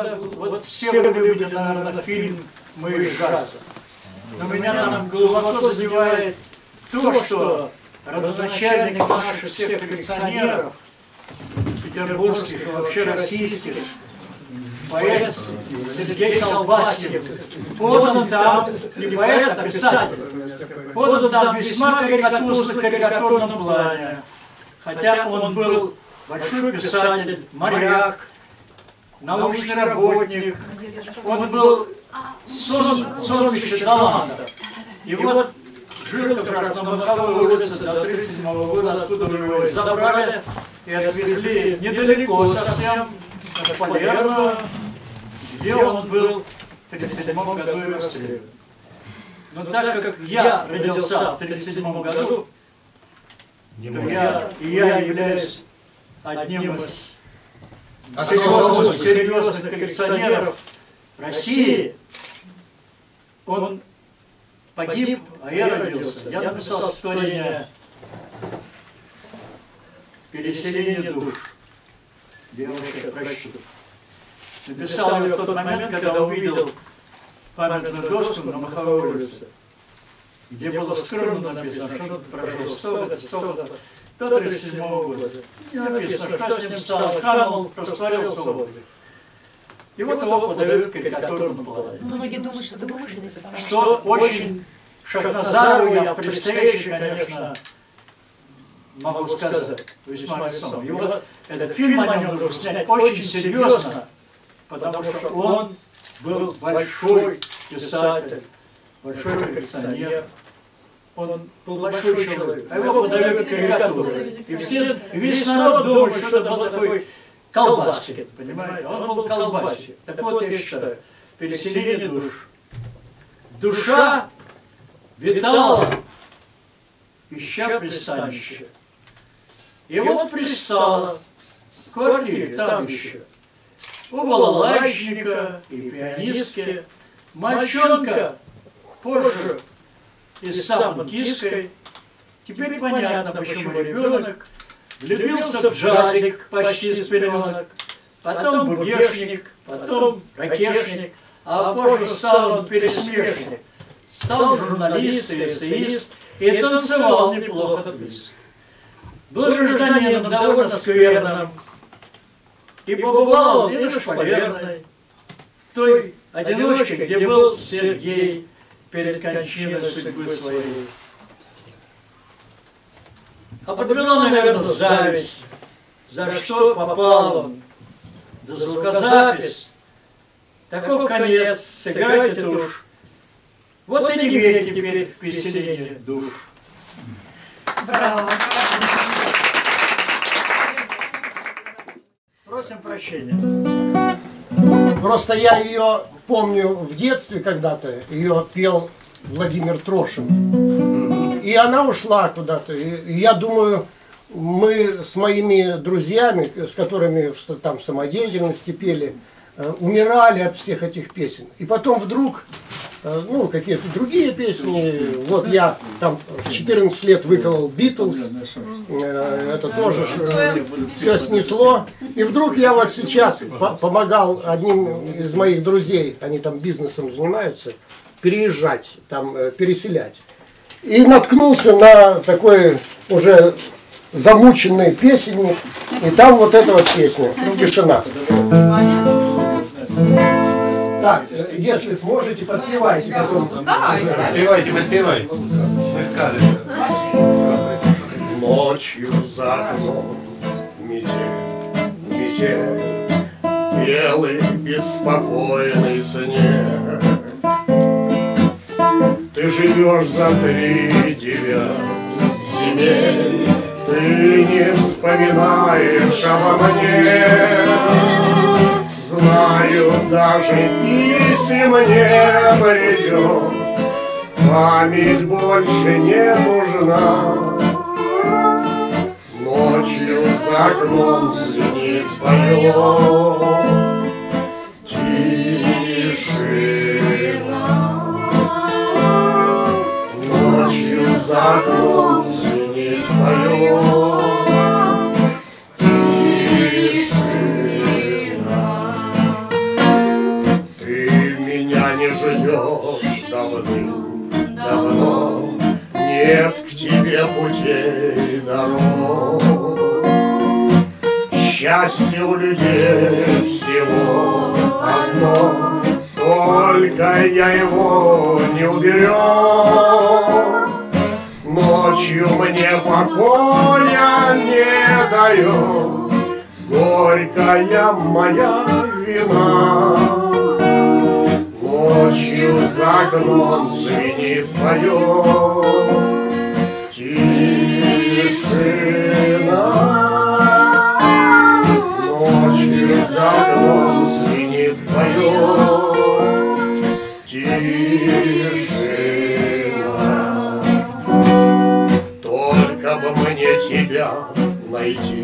когда вот все вы любите, наверное, фильм «Мы из джаза». Но меня там глубоко задевает то, что родоначальник наших всех коллекционеров, петербургских и вообще российских, поэт Сергей Колбасин, подан там, не поэт, а писатель, подан там весьма карикатурном плане. Хотя он был большой писатель, моряк, научный работник, он был сонмище талантов. И вот жил как раз на Маховой улице до 1937 года, оттуда его забрали и отвезли недалеко совсем, в Палермо, где он был в 1937 году и расстрелян. Но так как я родился в 1937 году, то я являюсь одним из серьезных коллекционеров России. Он погиб, а я родился. Я написал стихотворение «Переселение душ», где я вообще прочту. Написал ее в тот момент, когда увидел памятную доску на Маховой улице, где было скромно написано, что прошло столько-то, столько-то, до 1937 года. И написано, что с ним стало, Хамл растворился в воздухе. И вот его подают в карикатурном плане. Многие думают, что ты вымышленный персонаж. Что очень Шахназарову я предстоящий, конечно, могу сказать, весьма весом. Его, этот фильм о нем нужно снять очень серьезно, потому что он был большой писатель, большой коллекционер. Он был большой человек, а его подают карикатуры. И весь народ думает, что это был такой Колбаскин, понимаете? Он был Колбасин. Так вот, я считаю, переселение душ. Душа витала, ища пристанище. И вот пристала в квартире, там еще, у балалайчника и пианистки, мальчонка, позже и с самонкиской. Теперь понятно, почему ребенок влюбился в джазик почти с пеленок, потом бургешник, потом ракешник, а позже стал он пересмешник. Стал журналист и эссеист и танцевал неплохо твист. Был гражданином довольно скверным, и побывал он и на Шпалерной, в той одиночке, где был Сергей перед кончиной судьбы своей. А подвела, наверное, зависть, за что попал он, за звукозапись. Таков конец, сыграйте душ. Вот и не верьте теперь в переселение душ. Браво. Просим прощения. Просто я ее помню в детстве когда-то, ее пел Владимир Трошин. И она ушла куда-то. И я думаю, мы с моими друзьями, с которыми там в самодеятельности пели, умирали от всех этих песен. И потом вдруг, ну, какие-то другие песни. Вот я там в 14 лет выколол Битлз. Это тоже все снесло. И вдруг я вот сейчас помогал одним из моих друзей, они там бизнесом занимаются, переезжать, там переселять. И наткнулся на такой уже замученный песенник. И там вот эта вот песня «Тишина». Так, если сможете, подпевайте потом. Подпевайте, подпевайте. Мы скажем. Ночью за окном метель, метель, белый беспокойный снег. Ты живешь за 3 земель, ты не вспоминаешь обо мне. Знаю, даже писем не придет, память больше не нужна. Ночью за окном звенит, поет тишина. Ночью за окном звенит, поет тишина. путей дорог. Счастье у людей всего одно, только я его не уберег. Ночью мне покоя не дает горькая моя вина. Ночью за окном звенит, поет тишина. Ночью за окном звенит, поет тишина. Только бы мне тебя найти,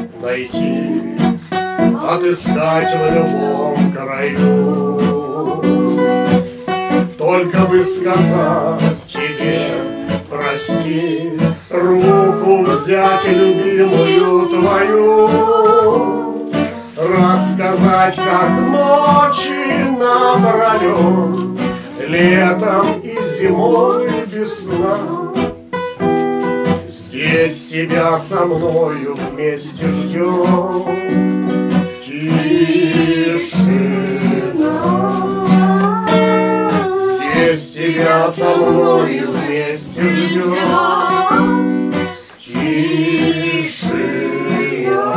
отыскать в любом краю. Только бы сказать тебе прости, руку взять любимую твою, рассказать, как ночи напролет, летом и зимой без сна. Здесь тебя со мною вместе ждем тишина. Здесь тебя со мною вместе ждем тишина.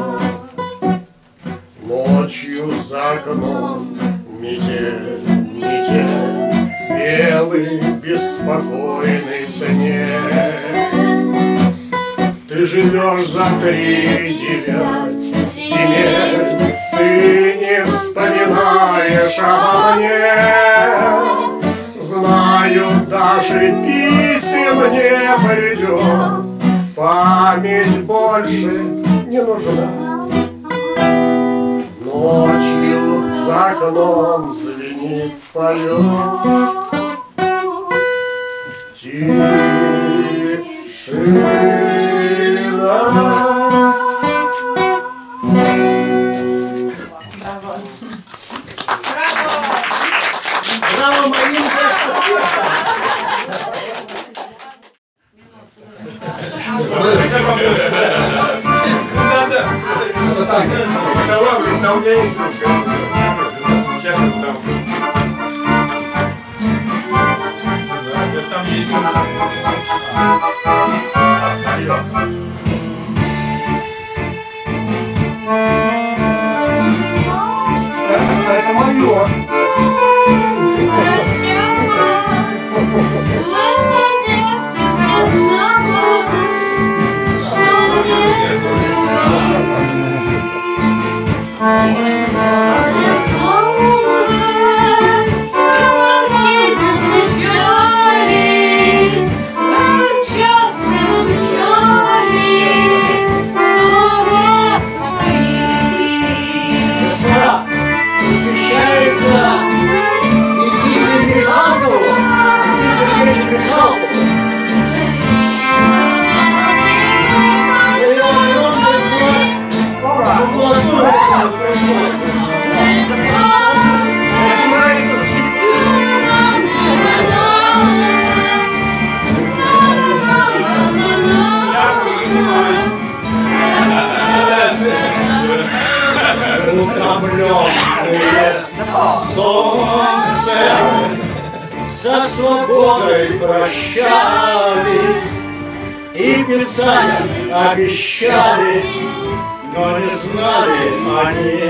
Ночью за окном метель, белый беспокойный снег. Ты живешь за 3-9 земель, ты не вспоминаешь обо мне. Знаю, даже писем не придет, память больше не нужна. Ночью за окном звенит, поет тишина. Браво, Маринка! Да, у меня есть ручка. Сейчас я там. Там есть. Это мое. Солнце со свободой прощались и писать обещались, но не знали они,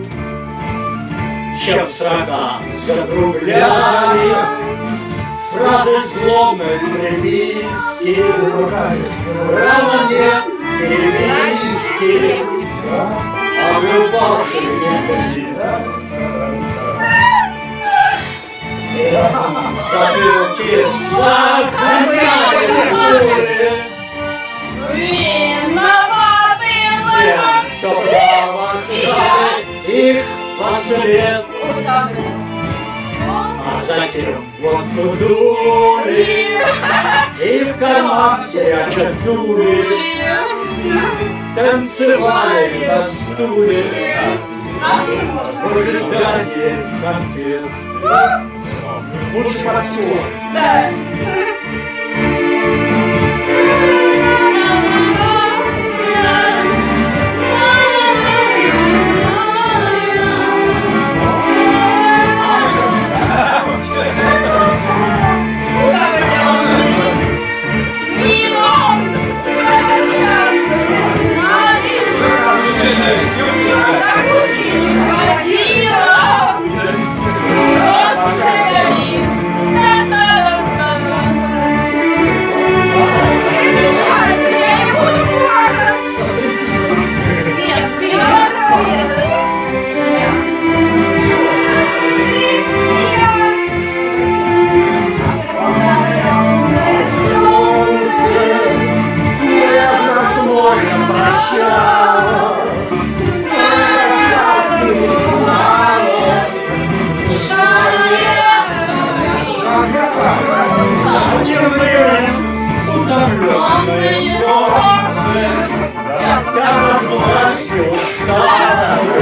чем строкам закруглялись фразы злобной приписки. Право нет переписки, облюбовавший затылки сахарные, виноваты мы, кто провожает их послед, а затем водку дули и в карман пряча дули, танцевали на стуле в ожидании конфет. Лучше под стулом. Да. Тем временем утомленное солнце, когда власти устало,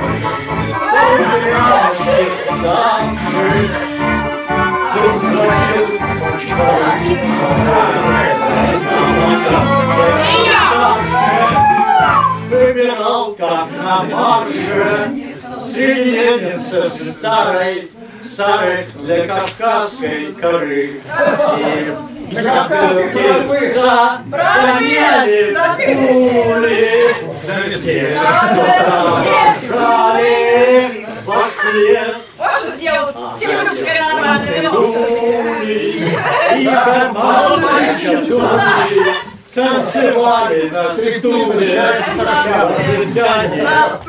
подрясных станций, вдруг ходил выбирал, как на марше, среди ленинцев старых для кавказской коры. И бутылки загоняли пули, те, кто продолжали вслед. И команды чатули танцевали на стуле ожидания.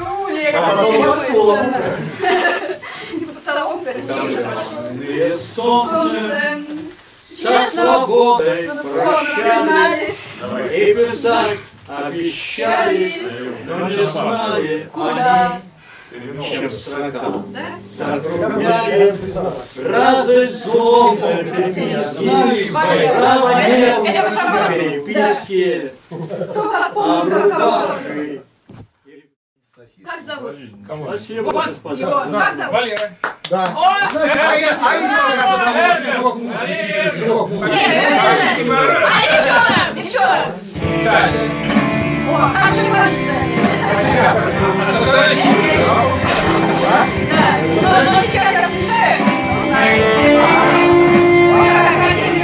Солнце со свободой прощались и писать обещались, но не знали они, чем строка закруглялись разы злобной переписки, права нет на переписки, а в руках. Как зовут? Спасибо, господа. Его. Как зовут? Валера. Да. Девчонок! О, хорошо не говори, кстати. Да. Но сейчас я разрешаю. Ой, какая красивая.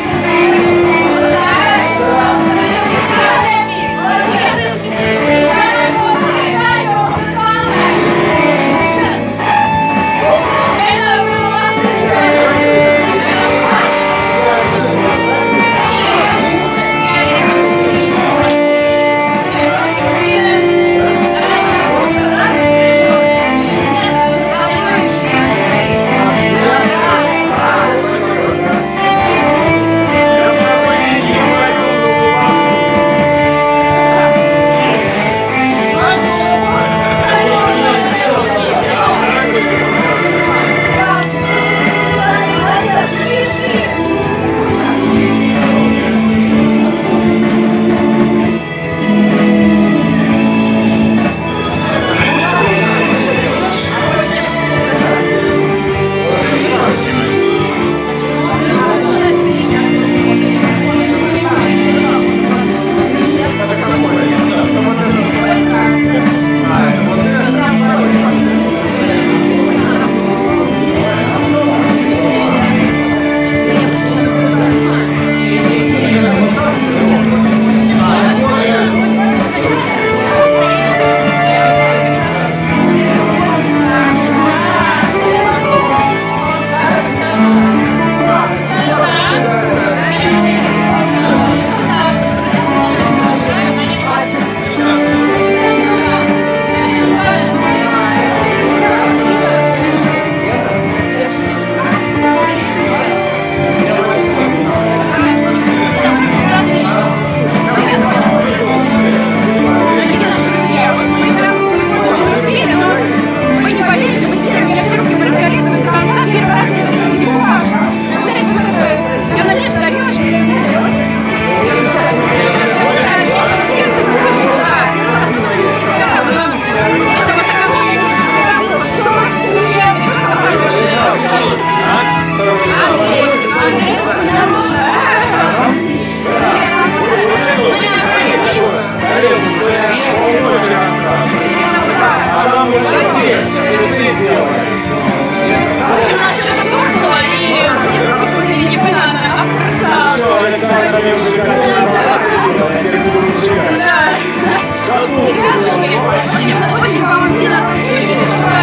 Очень вам все нас слушали,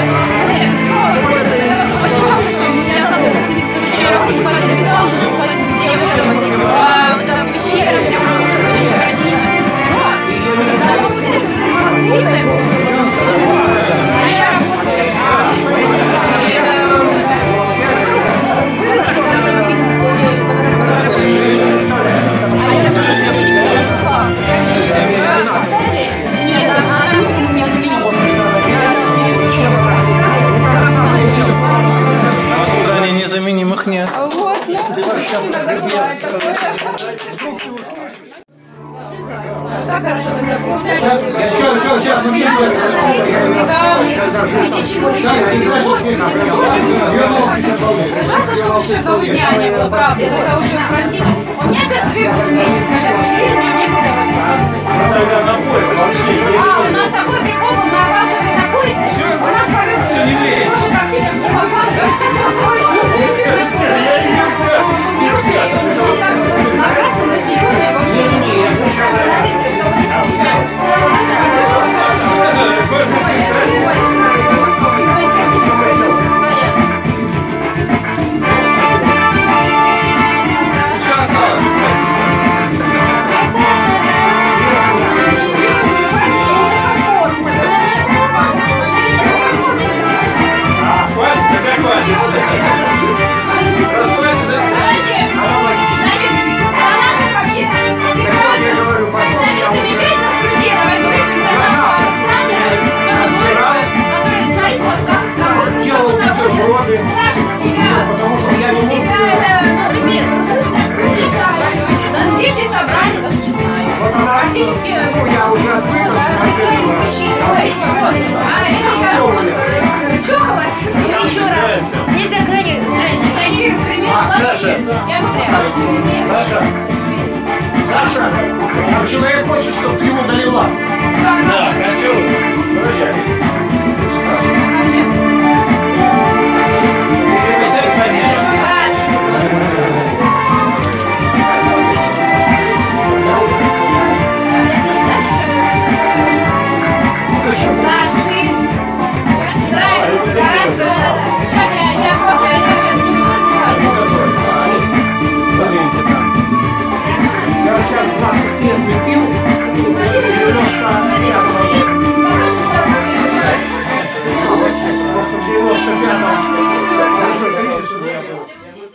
пещера, где очень красиво. А я работаю. Жалко, что лучшего дня не было, правда, я тогда уже просила. У меня сейчас выпуск месяц, хотя бы 4 дня мне выдавать выходной. А, у нас такой прикол, мы опаздываем на поезд, у нас повезло. Слушай, таксист, на красном и зеленый вообще потому что я не могу. Дети собрались. Вот она, Практически. ну, я уже слышал от этого. Чокалась. Еще раз. Нельзя гранить с женщиной. Саша, а человек хочет, чтобы ты ему долила. Да, хочу. Друзья. Я сейчас 20 лет не пил, 95 просто в 95-м большой кризис у меня был.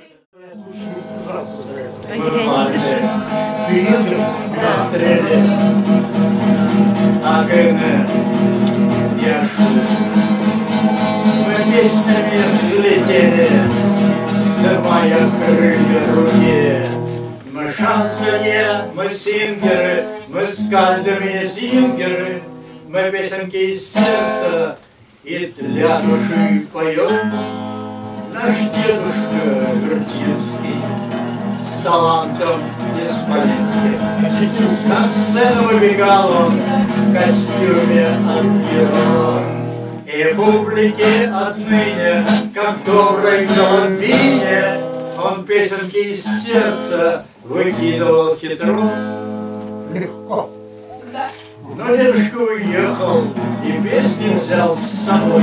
Мы песнями взлетели, сдымая крылья руки. Мы шансонье, мы сингеры, мы скальдеры и зингеры, мы песенки из сердца и для души поем. Наш дедушка Вертинский с талантом исполинским. На сцену выбегал он в костюме от героя. И публике отныне, как доброй Колумбине, он песенки из сердца выкидывал хитро. Легко. Но дедушка уехал и песни взял с собой.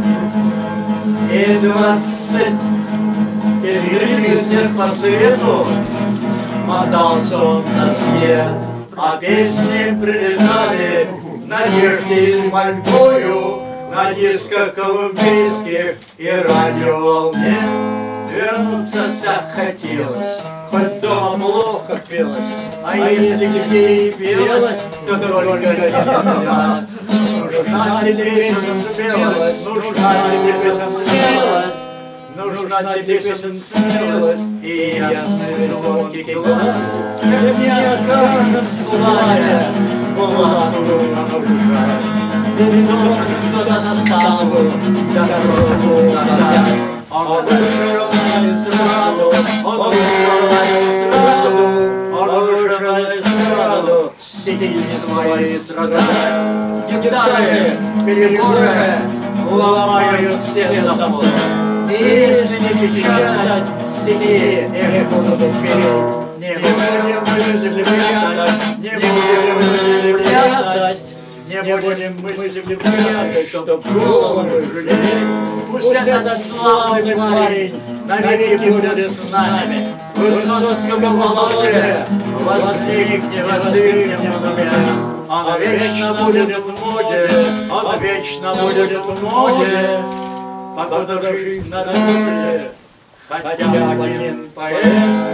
И 20, и 30 лет по свету мотался он на сне, а песни прилетали в надежде и мольбою на дисках колумбийских и радиоволне. Вернуться так хотелось, хоть дома плохо пелось, а если где и пелось, то только для нас. Нужна ли песен смелость, нужна ли песен смелость, нужна ли песен смелость и ясный звонкий глаз. Как мне окажется злая, булату нужна. Ты должен кто-то заставил дорогу назад. Он вышел на эстраду, он вышел на эстраду, он вышел на эстраду, сидит свои страдать. Гитары, переборы, ломают все заборы. И если не печатать, сиди, не будут вперед. Не будем мысли прятать, не будем мысли прятать, не будем мысли прятать, чтоб голову жалеть. Пусть этот славный парень навеки будет с нами. В Высоцком молоде возникнет на уме. Он вечно будет в моде, он вечно будет в моде. Подорожи на дороге, хотя один поэт.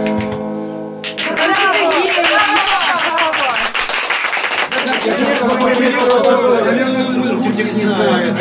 Наверное, Мультик не знает.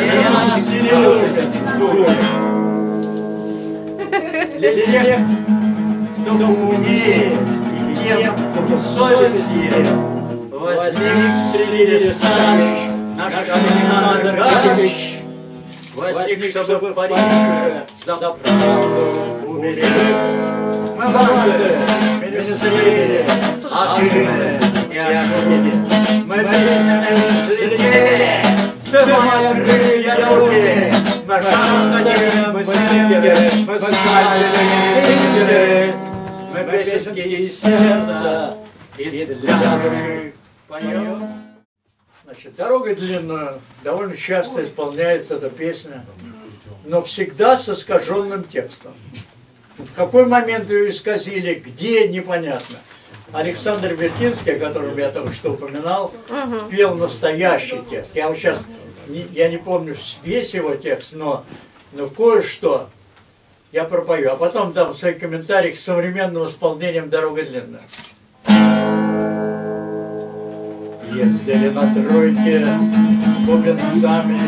Для тех, кто умнее, и тем, кто совесть есть, возник среди старых наш Александр Гатевич возник, чтобы в Париже за правду умереть. Мы однажды министрели, отжили и ожили. Мы песням взлетели, дымая крылья руки. Мы шансоним, мы стенки, мы скальпели, мы песенки из сердца и для души поем. Значит, «Дорогой длинную» довольно часто исполняется эта песня, но всегда с искаженным текстом. В какой момент ее исказили, где, непонятно. Александр Вертинский, о котором я только что упоминал, пел настоящий текст. Я вот сейчас, я не помню весь его текст, но кое-что я пропою. А потом дам свои комментарии к современным исполнениям «Дорогой длинной». Ездили на тройке с бубенцами,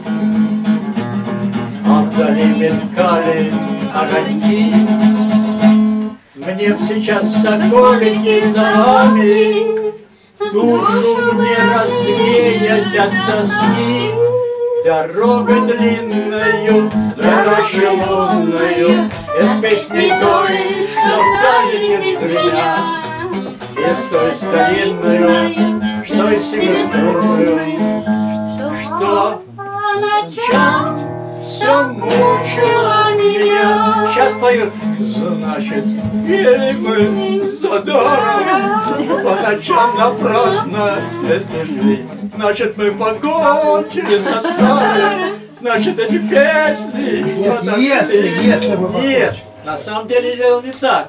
а вдали мелькали огоньки. Мне б сейчас соколики за вами, душу мне развеять от тоски. Дорогой длинною, дорожью лунною, из песни той, что вдаль летит зря, и с той старинною, что и семиструнную, что по ночам все мучило меня. Сейчас поют. Значит, пели мы задором, по ночам напрасно жили. Значит, мы покончили со старым, значит, эти песни. Нет, если мы покончили. Нет, на самом деле дело не так.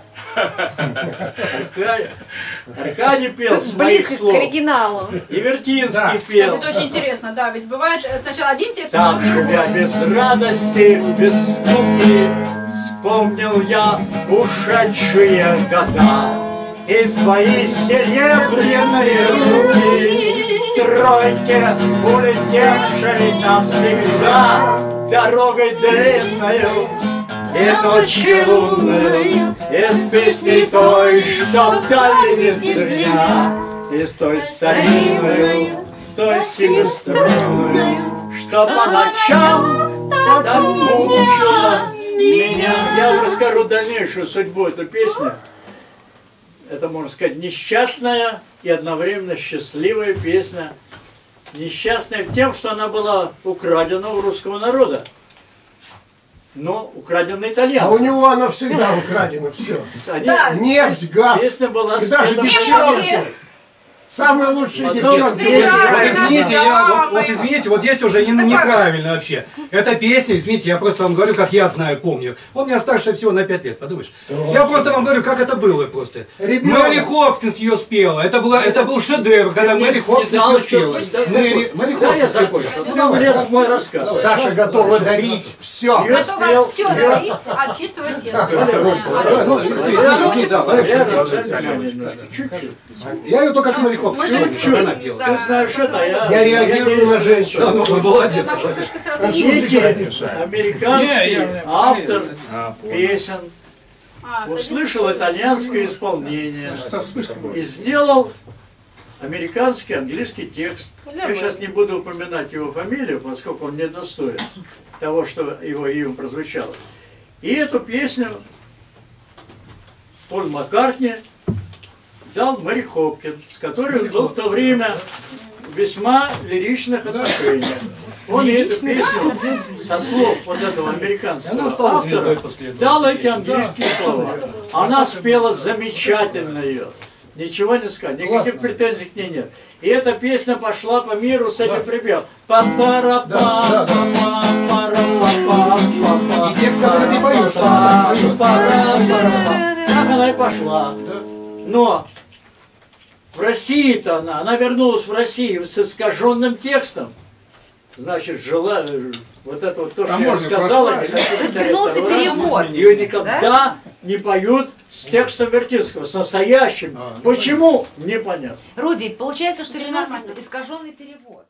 Аркадий пел с моих слов. К оригиналу. И Вертинский пел. Это очень интересно, да, ведь бывает сначала один текст, Там я без радости, без скуки вспомнил я ушедшие года и твои серебряные руки, тройки, улетевшей навсегда дорогой длинною и ночью лунною, и с песней той, что вдаль летит зря, и с той старинною, с той семиструнною, что по ночам так мучила меня. Я вам расскажу дальнейшую судьбу этой песни. Это, можно сказать, несчастная и одновременно счастливая песня. Несчастная тем, что она была украдена у русского народа. Но украдена итальянцем. А у него она всегда украдена, все. Да. Нефть, газ. Песня была И даже спета- девчонки. Самые лучшие Потом девчонки. Извините, вот здесь уже неправильно вообще. Эта песня, извините, я просто вам говорю, как я знаю, помню. Он меня старше всего на 5 лет, подумаешь. Я просто вам говорю, как это было просто. Мэри Хопкинс ее спела. Это был шедевр, когда Мэри Хопкинс ее спела. Мэри Да, я Хопкинс закончу. спела. Потом влез мой рассказ. Саша готова дарить все. готова все дарить от чистого сердца. Чуть-чуть. Я ее только как Мэри Хопкинс. Мы же Она пела. Ты знаешь, это Я реагирую на женщин. Да, ну, молодец. Некий американский автор песен услышал итальянское исполнение и сделал американский английский текст. Я сейчас не буду упоминать его фамилию, поскольку он не достоин того, что его имя прозвучало. И эту песню Пол Маккартни дал Мэри Хопкинс, с которой он был в то время в весьма лиричных отношениях. Он эту песню со слов вот этого американского автора дал эти английские слова. Она спела замечательно ее. Ничего не сказать, никаких претензий к ней нет. И эта песня пошла по миру с этим припевом. И текст, который ты поешь, так она и пошла. Но в России-то она вернулась в Россию с искаженным текстом. Значит, жила, вот это вот то, что я сказала, То есть вернулся перевод. ее никогда не поют с текстом Вертинского, с настоящим. Почему? Непонятно. Руди, получается, что вернулся искаженный перевод.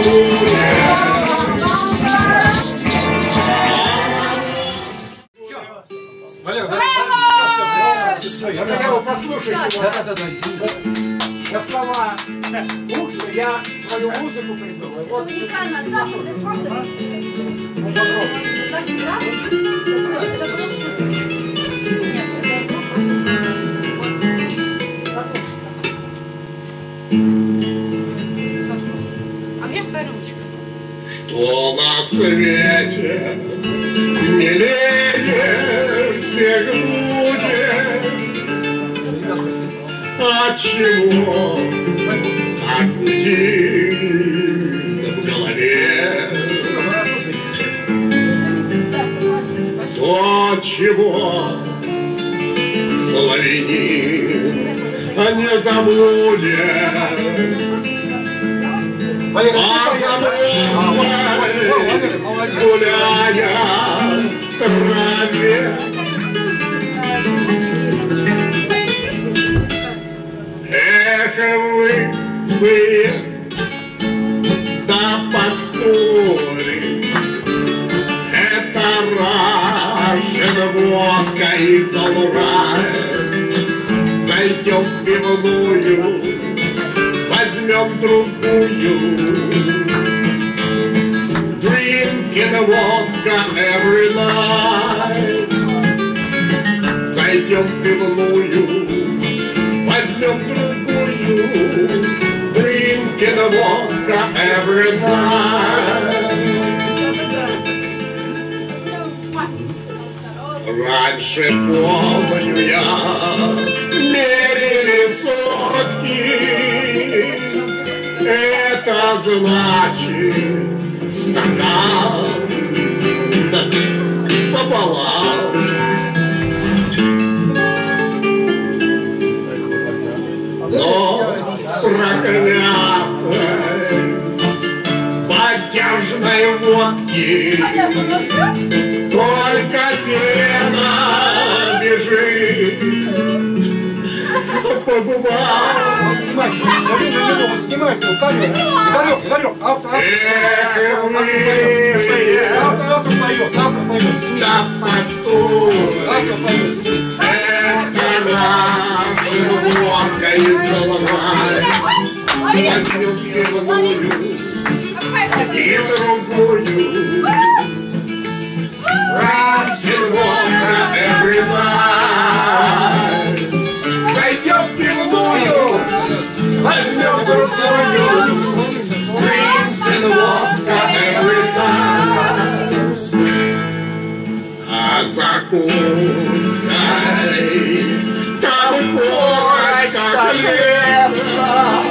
Валера, Послушайте, на слова Фукса я свою музыку придумал. Вот Уникально, сам ты просто... Так играл? Это было супер. Нет, это было просто здорово. Вот, а где же твоя ручка? что на свете милее всех будет. Отчего так гудит в голове? То, чего славянин не забудет. Валера, гуляя в траве. Эх, вы да повтори, это Russian водка из Алрая. Зайдем в пивную, возьмем другую. Drinking vodka every night. Зайдем в пивную, возьмем другую. Drinking vodka every night. Раньше, помню я, мерили сотки. Это значит стакан пополам. Но с проклятой поддержной водки только пена бежит по губам. Снимай эту камеру. Игорек, автор поет. Да повторим, это наша водка из Алрая. Возьмем пивную и другую. Russian водка every night. Зайдем в пивную, возьмем другую. Russian водка every night. А закуской там корочка хлеба.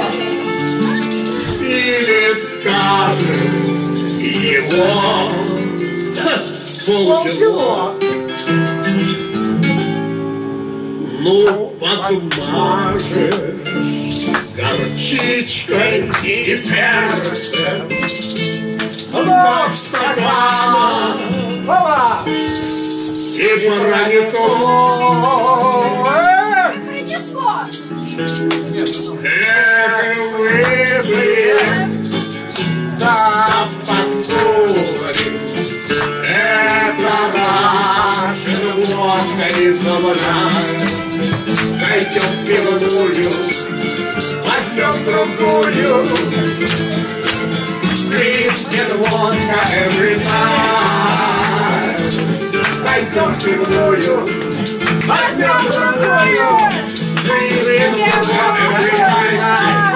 Или скажем его полкило. Ну, подмажешь горчичкой и перцем. Два стакана и пронесло. Эх, выпьем, да повторим. Это наша водка из Алрая. Зайдем в пивную, возьмем другую. Drinking водка every night. Зайдем в пивную, возьмем другую. Drinking водка every night.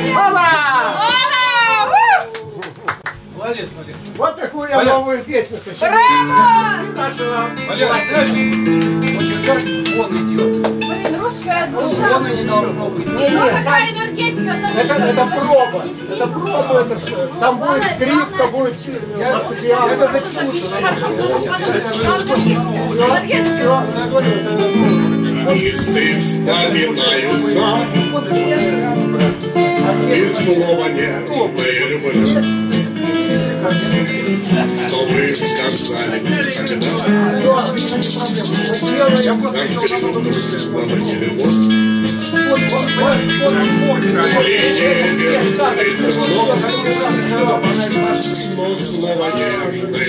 Молодец. Вот такую я новую песню сочинил. Браво! Валера, знаешь, очень жаль, он идет. Блин, русская душа. Он и не должно быть. Ну какая энергетика, Саша, Это проба. Это проба. Там будет скрипка, будет фортепиано. Это слушай. Листы вспоминаются, и слова нет, мы люблю. Что вы сказали тогда? Наш перевод вам телефон. Но снова нежная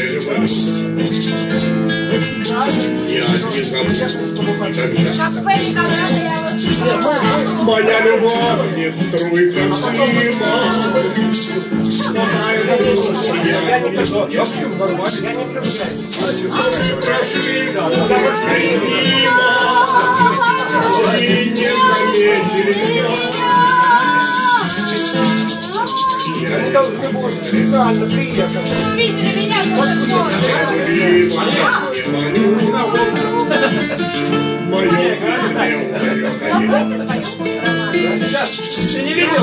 я не забуду Как Пеппи, когда-то я вот... моя любовь не струйка стрима. Прошли скучно мимо и не заметили меня. Видели меня Ты не видел?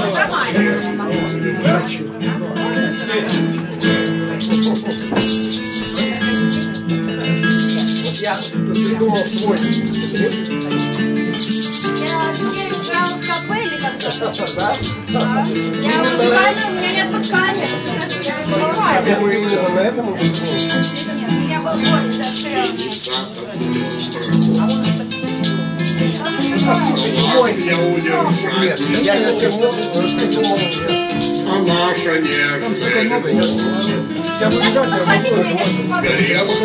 Я придумал свой. Я вообще играла в капелле когда-то. Да? Я музыкальная, меня не отпускали. Я Мы именно на этом Нет, я был больше застрял. Я удержать не смог, а наша нежная любовь сгорела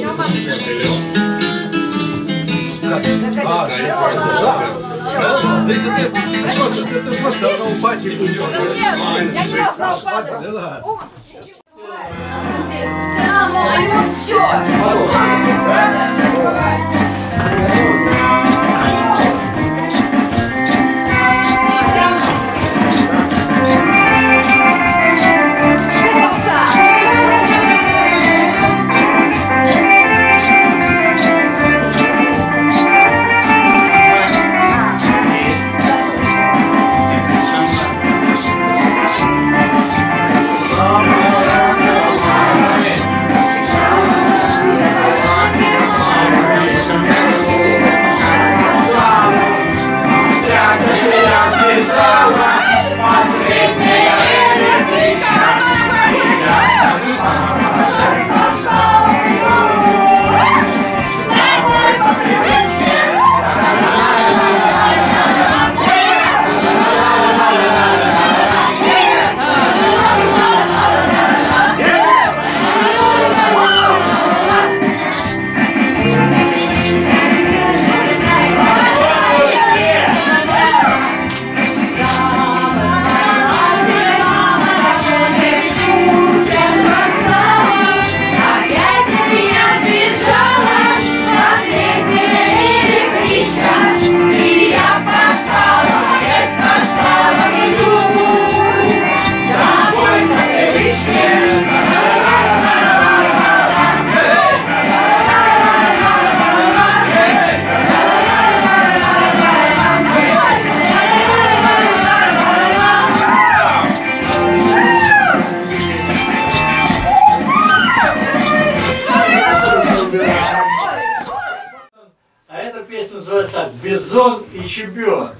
Бизон и чемпион.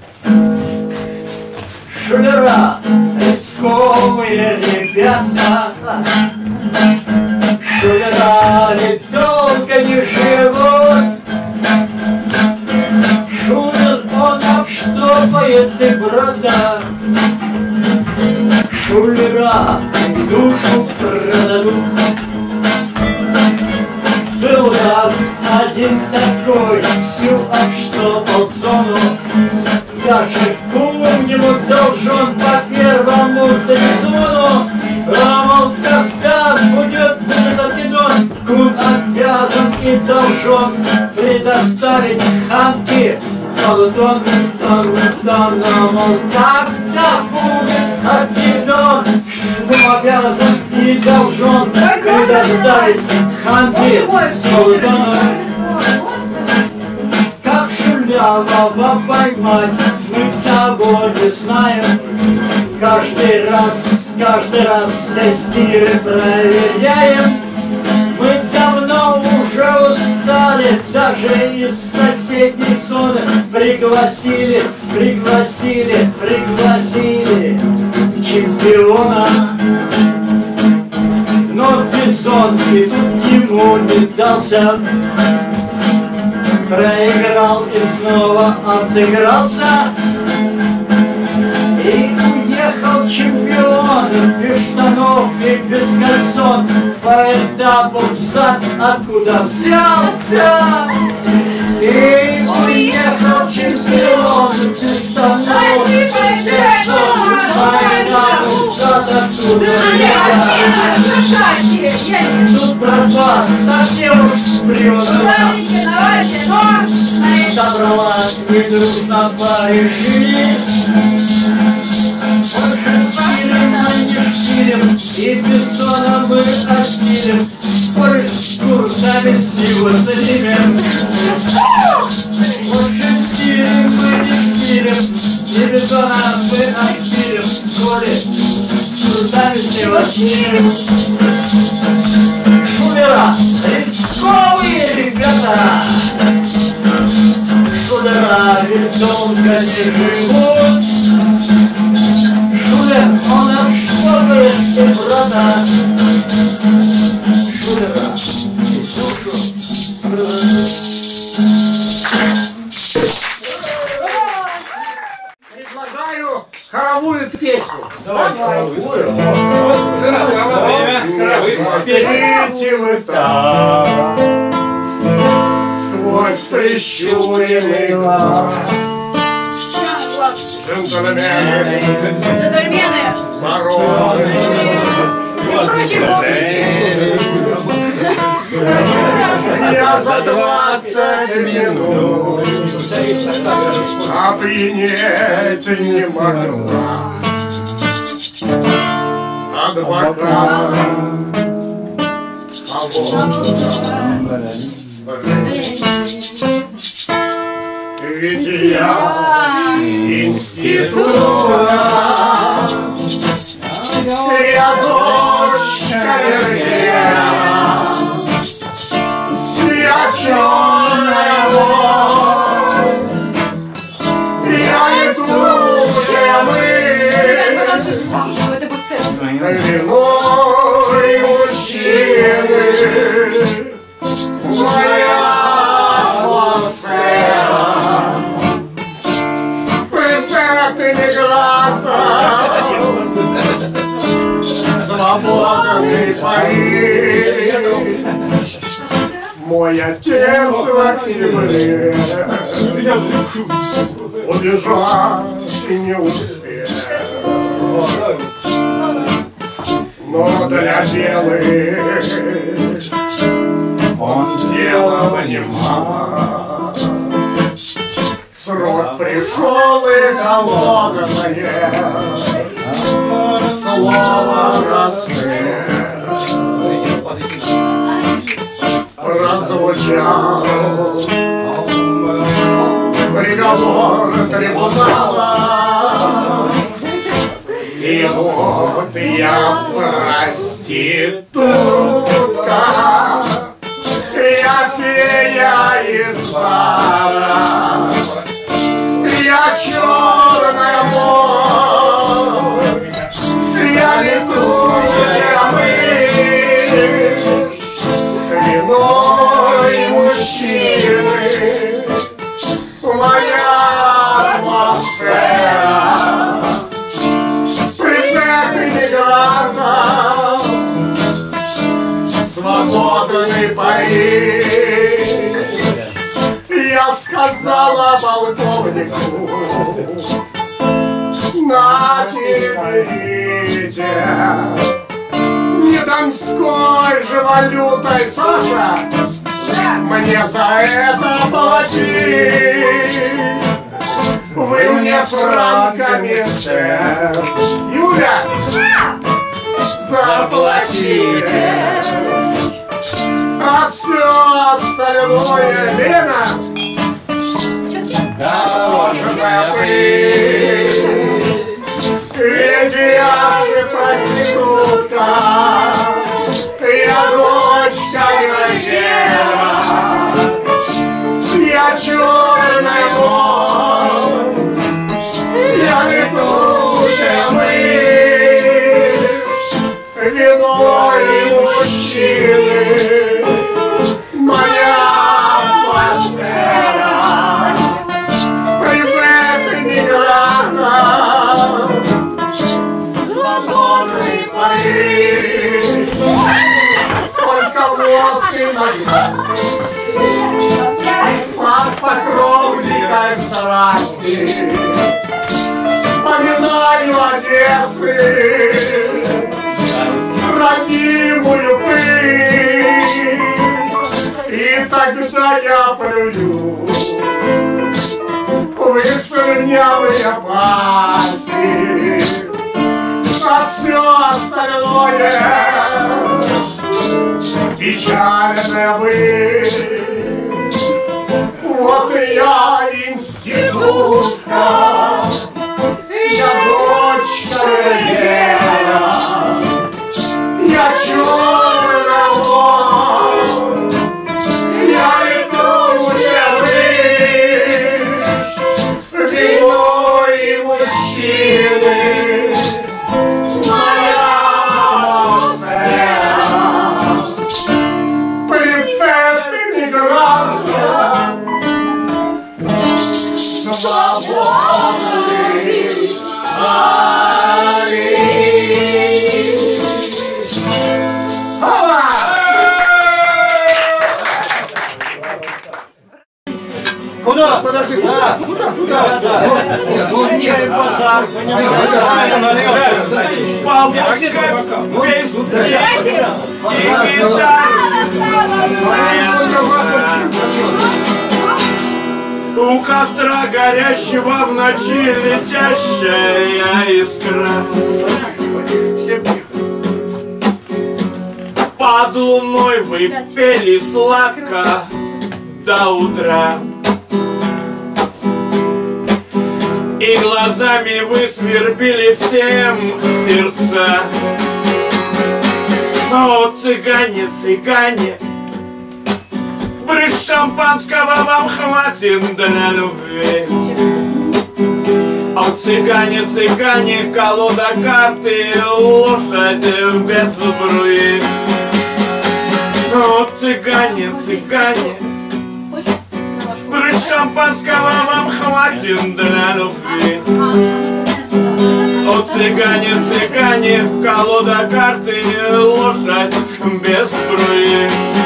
Шулера, рисковые ребята. Шулера ведь долго не живут. Шулер, он обштопает и брода. Шулера душу продадут. Был у нас один такой, всю обштопал зону. Даже кум ему должен по первому трезвону. А мол, когда будет этот бидон, кум обязан и должен предоставить хамки. Полутон, мол, когда будет обидон, кум обязан и должен предоставить хамки. Полутон. Как шулявого поймать, мы того не знаем. Каждый раз все стили проверяем. Мы давно уже устали, даже из соседней зоны пригласили чемпиона. Но сон, и тут ему не дался. Проиграл и снова отыгрался. И уехал чемпион, без штанов и без кальсон, по этапу взад, откуда взялся. И уехал чемпион, без штанов и без кальсон, по этапу взад, откуда взялся. Тут братва совсем уж приунывала. Собралась недружно Парижи. И персона мы осилим, курсами силы занимем. Очень силим мы не силим, и персона мы осилим, курсами силы снимем. Шулера, рисковые ребята, шулера ведь долго не живут. Шулер, он обшкодывает и брата. Шулера и душу продает. Предлагаю хоровую песню. Давайте хоровую. Смотрите вы так, сквозь прищуренный глаз. Джентльмены, бароны, я за 20 минут опьянеть не могла от бокала холодного. Ведь я института, я дочка Вердера, я черная боль, я летучая мысль, виной мужчины, моя атмосфера. Свободный Париж, мой отец в октябре убежать не успел, но для белых он сделал немало. Срок пришел и холодное слово рассвет прозвучал приговор трибунала. И вот я проститутка, я фея из бара, я черная боль, я летучая мысль, виной мужчины, моя атмосфера, предмет иммигранта, свободный Париж. Я сказала полковнику, на берите, не донской же валютой, Саша, мне за это платить. Вы мне франками, сэр, Юля, заплатите. А все остальное, Лена, дорожная пыль. Ведь я же проститутка, я дочка Вердера, я черная боль, я летучая мысль, виной мужчина. мужчины, моя атмосфера, привет иммигрантам, свободный Париж, только вот иногда под покровникой страсти вспоминаю Одессы, родимую пыль, и тогда я плюю в их слюнявые пасти, а все остальное печальная быль. Вот я институтка, я дочка Вера, я черновод, я летучая мышь, вино и мужчины, моя атмосфера, привет иммигрантам, свободный Куда? Подожди, куда? Чай, базар, У костра горящего в ночи летящая искра. Под луной вы пели сладко до утра, и глазами вы свербили всем сердца. О, цыгане, цыгане, брызг шампанского вам хватит для любви. О, цыгане, цыгане, колода карты, лошадь без сбруи. О, цыгане, цыгане, брызг шампанского вам хватит для любви. О, цыгане, цыгане, колода карты, лошадь без сбруи.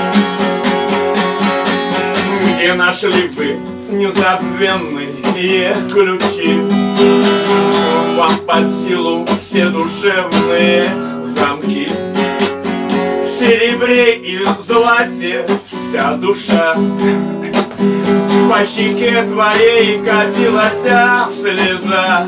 Где нашли вы незабвенные ключи? Вам под силу все душевные замки. В серебре и злате вся душа. По щеке твоей катилась слеза.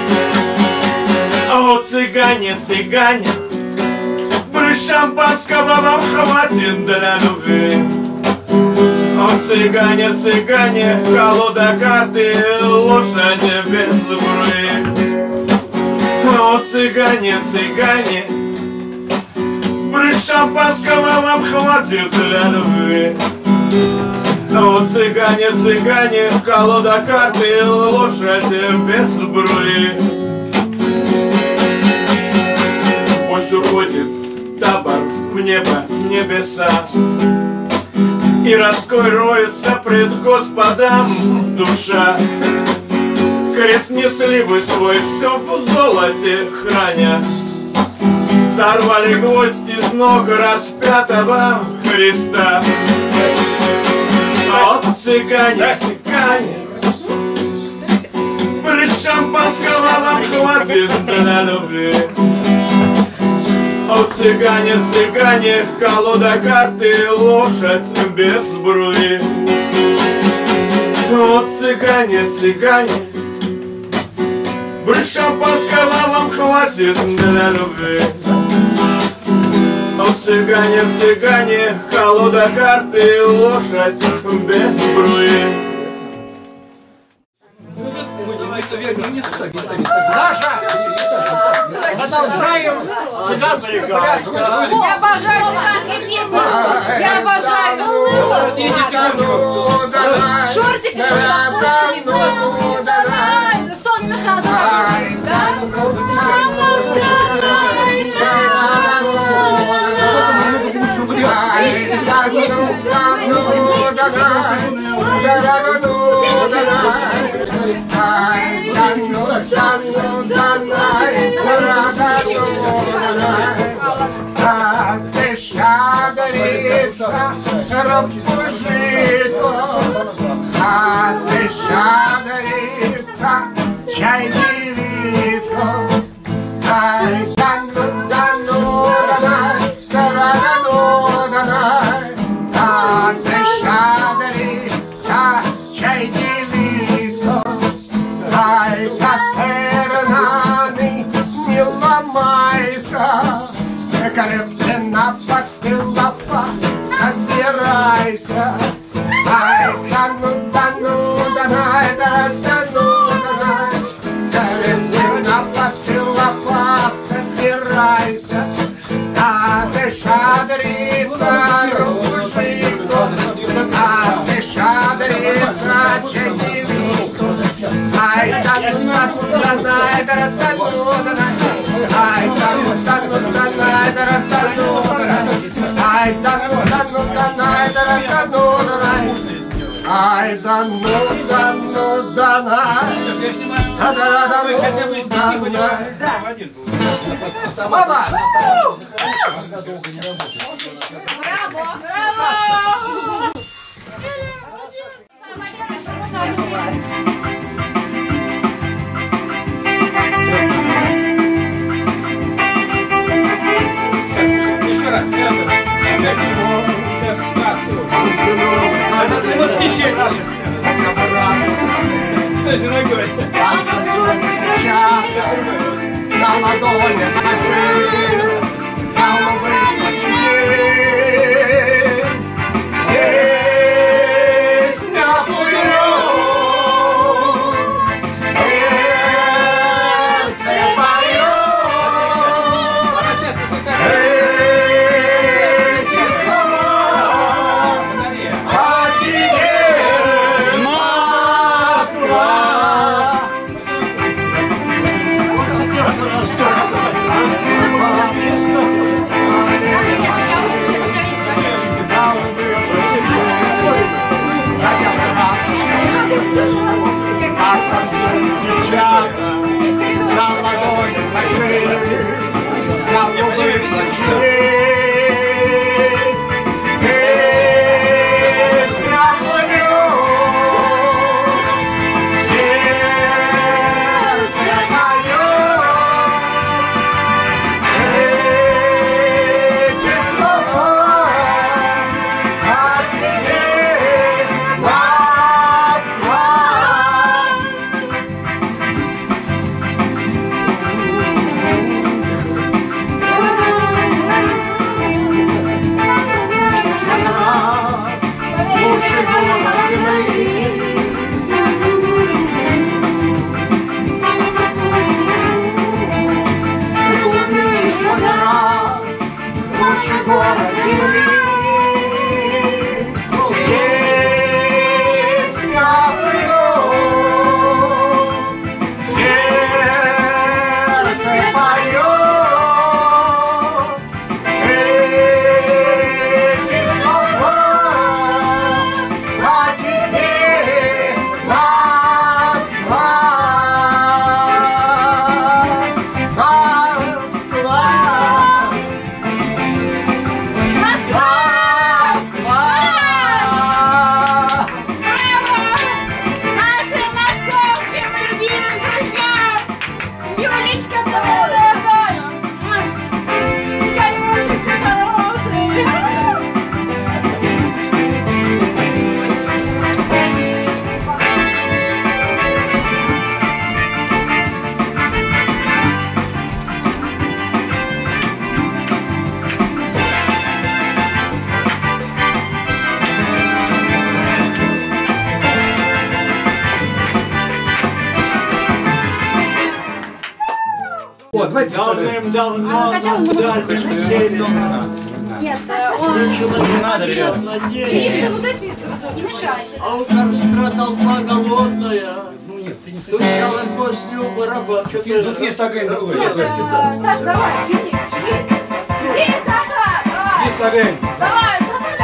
О, цыгане, цыгане, брызг шампанского вам хватит для любви. О, цыгане, цыгане, колода карты, лошадь без сбруи. О, цыгане, цыгане, брызг шампанского вам хватит для любви. О, цыгане, цыгане, колода карты, лошадь без сбруи. Пусть уходит табор в небо, в небеса, и раской роется пред Господом душа. Крест несли вы свой, все в золоте храня. Сорвали гвозди с ног распятого Христа. О, цыгане, цыгане, брызг шампанского вам хватит для любви. О, цыгане, цыгане, колода карты, лошадь без сбруи. О, цыгане, цыгане, брызг шампанского вам хватит для любви. О, цыгане, цыгане, колода карты, лошадь без сбруи. Саша! Продолжаем цыганскую пляску. Я обожаю цыганские песни. Я обожаю. Шортики с лапушками. Что немножко надо, да? Чай девитко, ай, да-ну, да-ну, да-дай, да-да-да-ну, да-дай, а ты шадрится, чай девитко, ай, кастернаны, не ломайся, крепче на подпилапа, собирайся, ай, да-ну, да-ну, да-дай, да-да-ну, да-дай, крепче на подпилапа, собирайся, а ты шадрица, рубушико, а ты шадрица, чайнивико, ай, да-ну, да-ну, да-дай, да-да-ну, да-дай, ай, да-ну, да-ну, да-дай, да-да-ну, да-дай, ай, да-ну, да-ну, да-дай, да-да-ну, да-дай, ай, да-ну, да-ну, да-дай, да-да-да-ну, да-дай. Баба! Браво! Еще раз, пятый. Это для восхищения наших. Что же ногой? На ладони ночей, голубых ночей, здесь не плывет, сердце поет, эти слова о тебе, Москва. Девчата на ладони ночей, голубых ночей, песня плывет, сердце поет, эти слова о тебе, Москва. Лучший город земли. Любить хоть раз, лучший город земли. Есть кафе, сердце поет, эти слова о тебе, Москва. Москва. Москва. Нашим московским любимым друзьям! Юлечка, дорогая! Галюшечка, хорошая! Вот, давайте Давным-давно дальним севером Нет, он... Тише, ну дайте, не мешайте. а у костра толпа голодная. Ну нет, ты не Стучала костью барабан. Тут есть такая другая. Саша, давай, иди. Иди, Саша, давай. Есть такая. Давай, Саша, давай.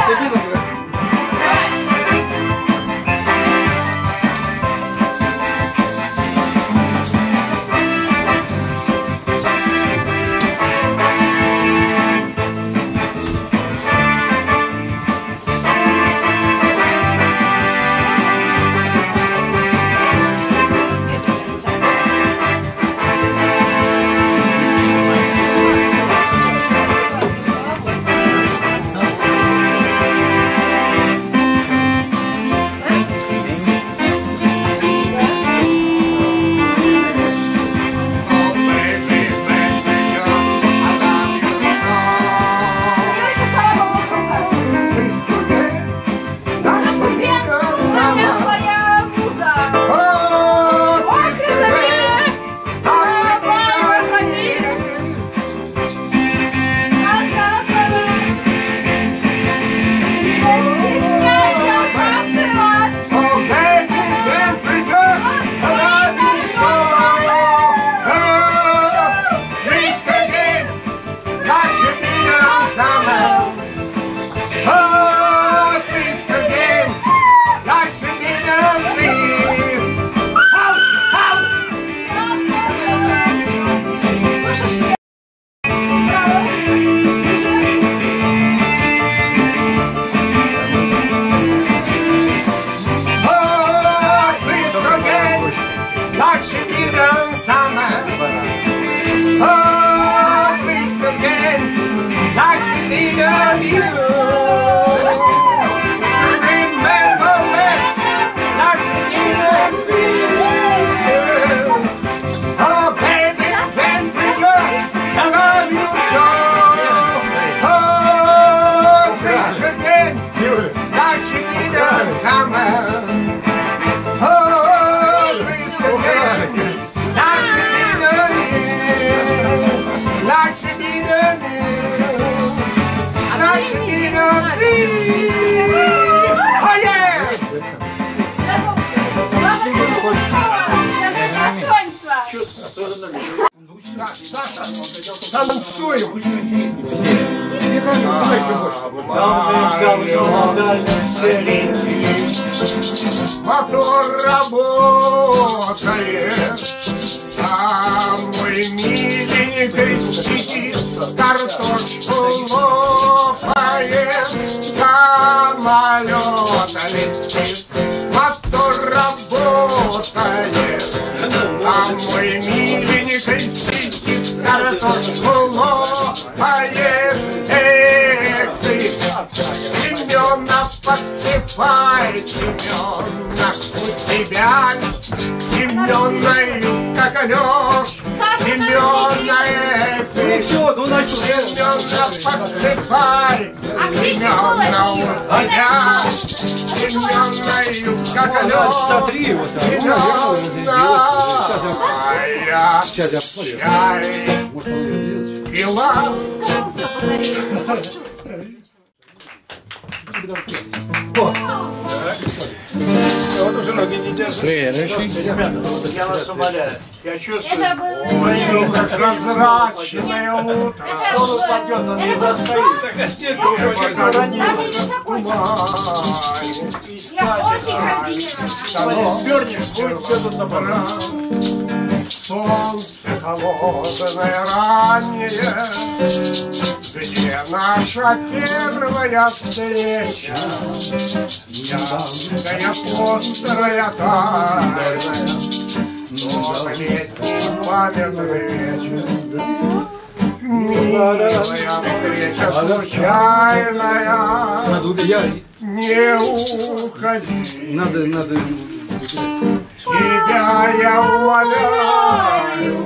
Танцуем! Мотор работает, а мой миленький сидит, картошку лопает, самолет летит. Мотор работает, а мой миленький сидит, картошку лопает. Эх, Семена подсыпай, Семена, у тебя Семеною, как Алёш, Семена, Все, ну значит, Семена подсыпай, Семена у тебя, Семеною, как Алёш, сотри его там. Семена, чай пила. Вот уже ноги не держат. Ребята, я вас умоляю. Я чувствую, Это было... Прозрачное утро. он упадет, он не достоит. Так, а стельку хочет. Я очень координирована. Свернешь, будет все тут набрано. Солнце холодное раннее, где наша первая встреча, яркая, острая, тайная, но летний памятный вечер. Милая встреча случайная, не уходи. Надо. Тебя я умоляю,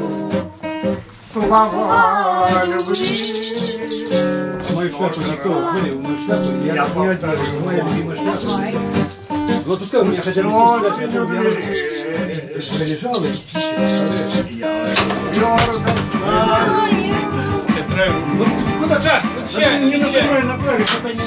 слова любви. Мою шляпу готовы, понял? Мою шляпу, я не одежду, моя любимая шляпа. Вот пускай у меня хотя бы пролежала. Куда Саш? Ну чай, Не направь, это не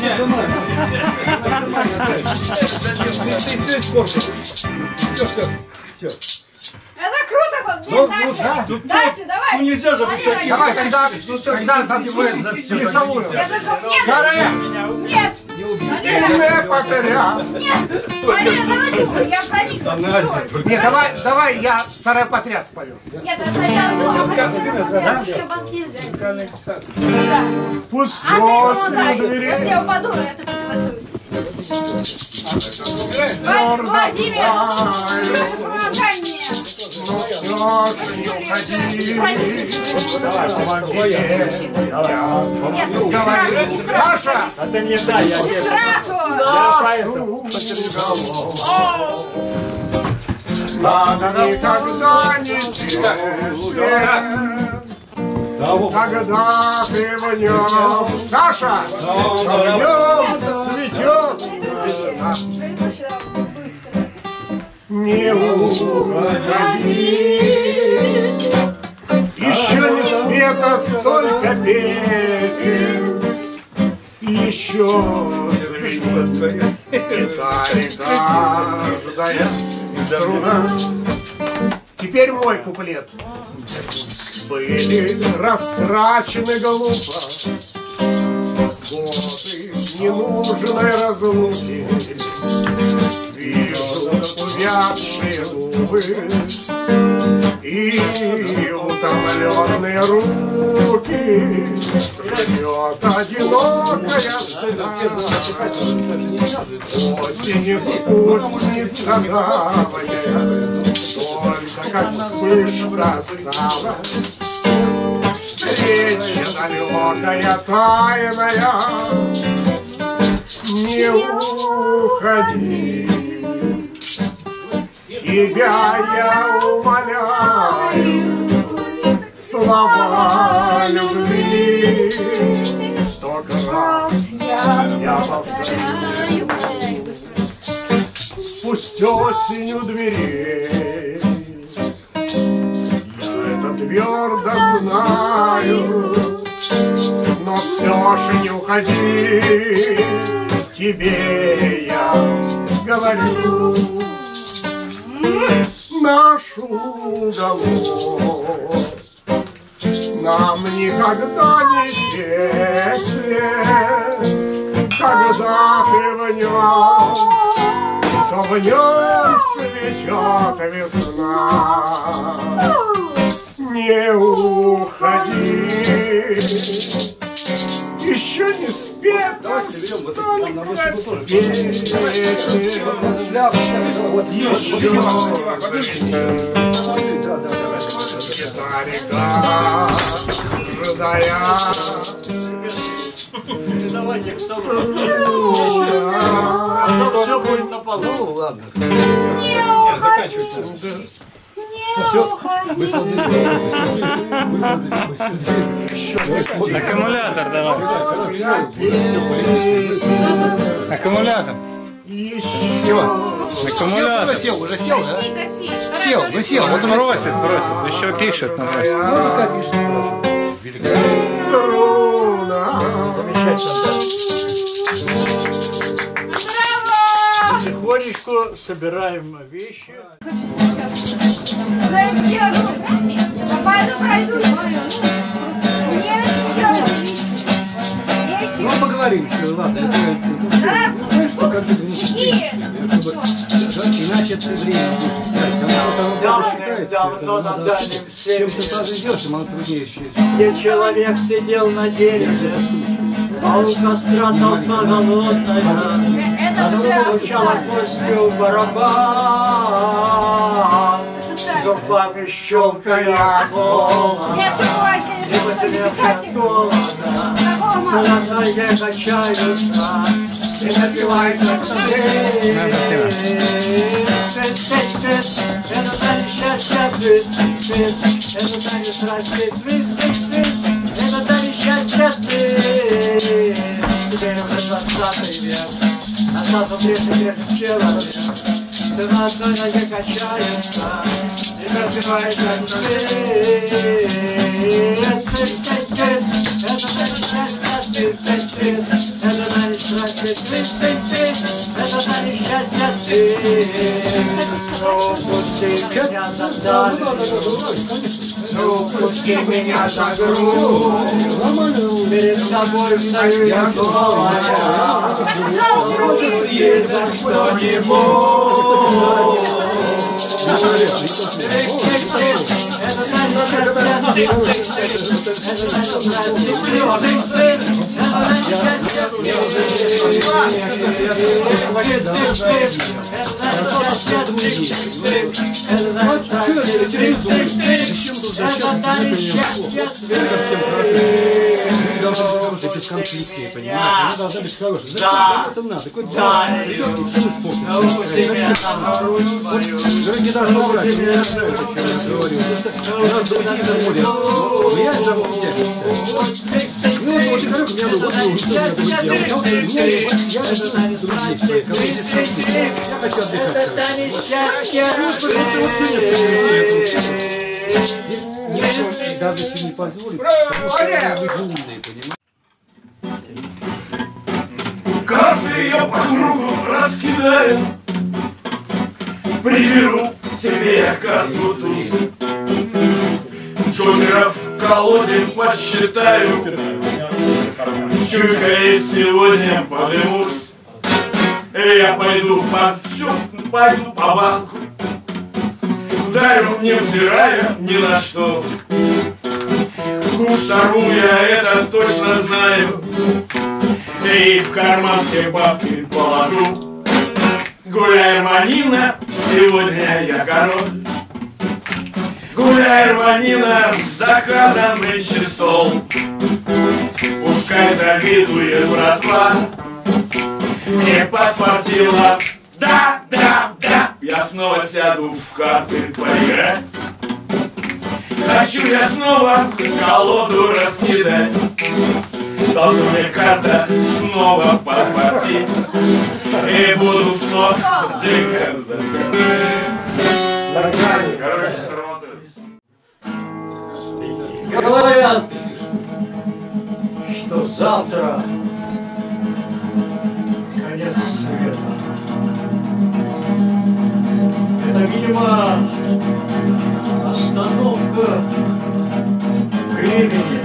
нажимай. Все испортил. Все. Это круто, Ну, дайте, давай. Ну нельзя же быть таким. Давай, тогда плясовую. Саре! Нет! Не потерял. Нет! Валера, давайте, я проникну. Не, давай я Саре потряс пою. Нет, это я иду, а потом я банк нельзя. Пусть А ты осенью Если двери. я упаду, я так соглашусь. Владимир, помогай мне. Не уходи. Нет, не сразу, не сразу. Саша! А ты мне дай, я Не сразу. Нам никогда не терять. Когда ты в нем, Саша, в нем цветет весна. Не уходи, еще не спето столько песен, еще звенит гитаре каждая струна. Теперь мой куплет. Были растрачены глупо годы ненужной разлуки. Вижу увядшие губы и утомленные руки. Ждет одинокая стена. Осень спутница давняя, только как вспышка стала. Встреча далекая, тайная. Не уходи, тебя я умоляю, слова любви 100 раз я повторю. Пусть осень у дверей, я это твердо знаю, но все же не уходи, тебе я говорю. Наш уголок нам никогда не теснен, когда ты в нем, то в нем цветет весна. Не уходи, еще не спето столько песен, еще звенит гитаре каждая. Давайте к столу. А то все будет на полу. Ну ладно. Не заканчивайте. Аккумулятор давай. Аккумулятор. Чего? Аккумулятор. Уже сел, да? Сел, ну сел. Вот он просит. Еще пишет. Ну, пускай пишет. Потихонечку собираем вещи. Ну, поговорим еще, ладно. Иначе ты время будешь считать. Давно на дальнем Чем ты севере, подойдешь, ему труднее считать. где человек сидел на дереве, а у костра толпа голодная, звучала костью барабан, зубами щелкая голод, и поселился голода, все на ноге качаются и напевают как это танец счастья, это танец радости, это танец счастья, теперь уже 20 век, назад прежде человек, ты на одной ноге качается и напевает как это танец счастья. Ну, пусти меня за грудь, перед тобой встаю я голая, есть за что-нибудь. Даже если не позволит, карты я по кругу раскидаю, приберу тебе карту туз. Джокеров в колоде посчитаю, чуйка и сегодня подымусь. Я пойду повсюду, пойду по банку, ударю, не взирая ни на что. Сорву я это точно знаю, и в карман все бабки положу. Гуляй, рванина, сегодня я король. Гуляй, рванина, заказанный чистол. Пускай завидует братва, не подфартила. Да, да, да, я снова сяду в карты поиграть. Хочу я снова колоду раскидать. Должна мне карта снова подхватить, и буду снова заказать. Короче, сработает. Говорят, что завтра конец света. Это, видимо, остановка времени.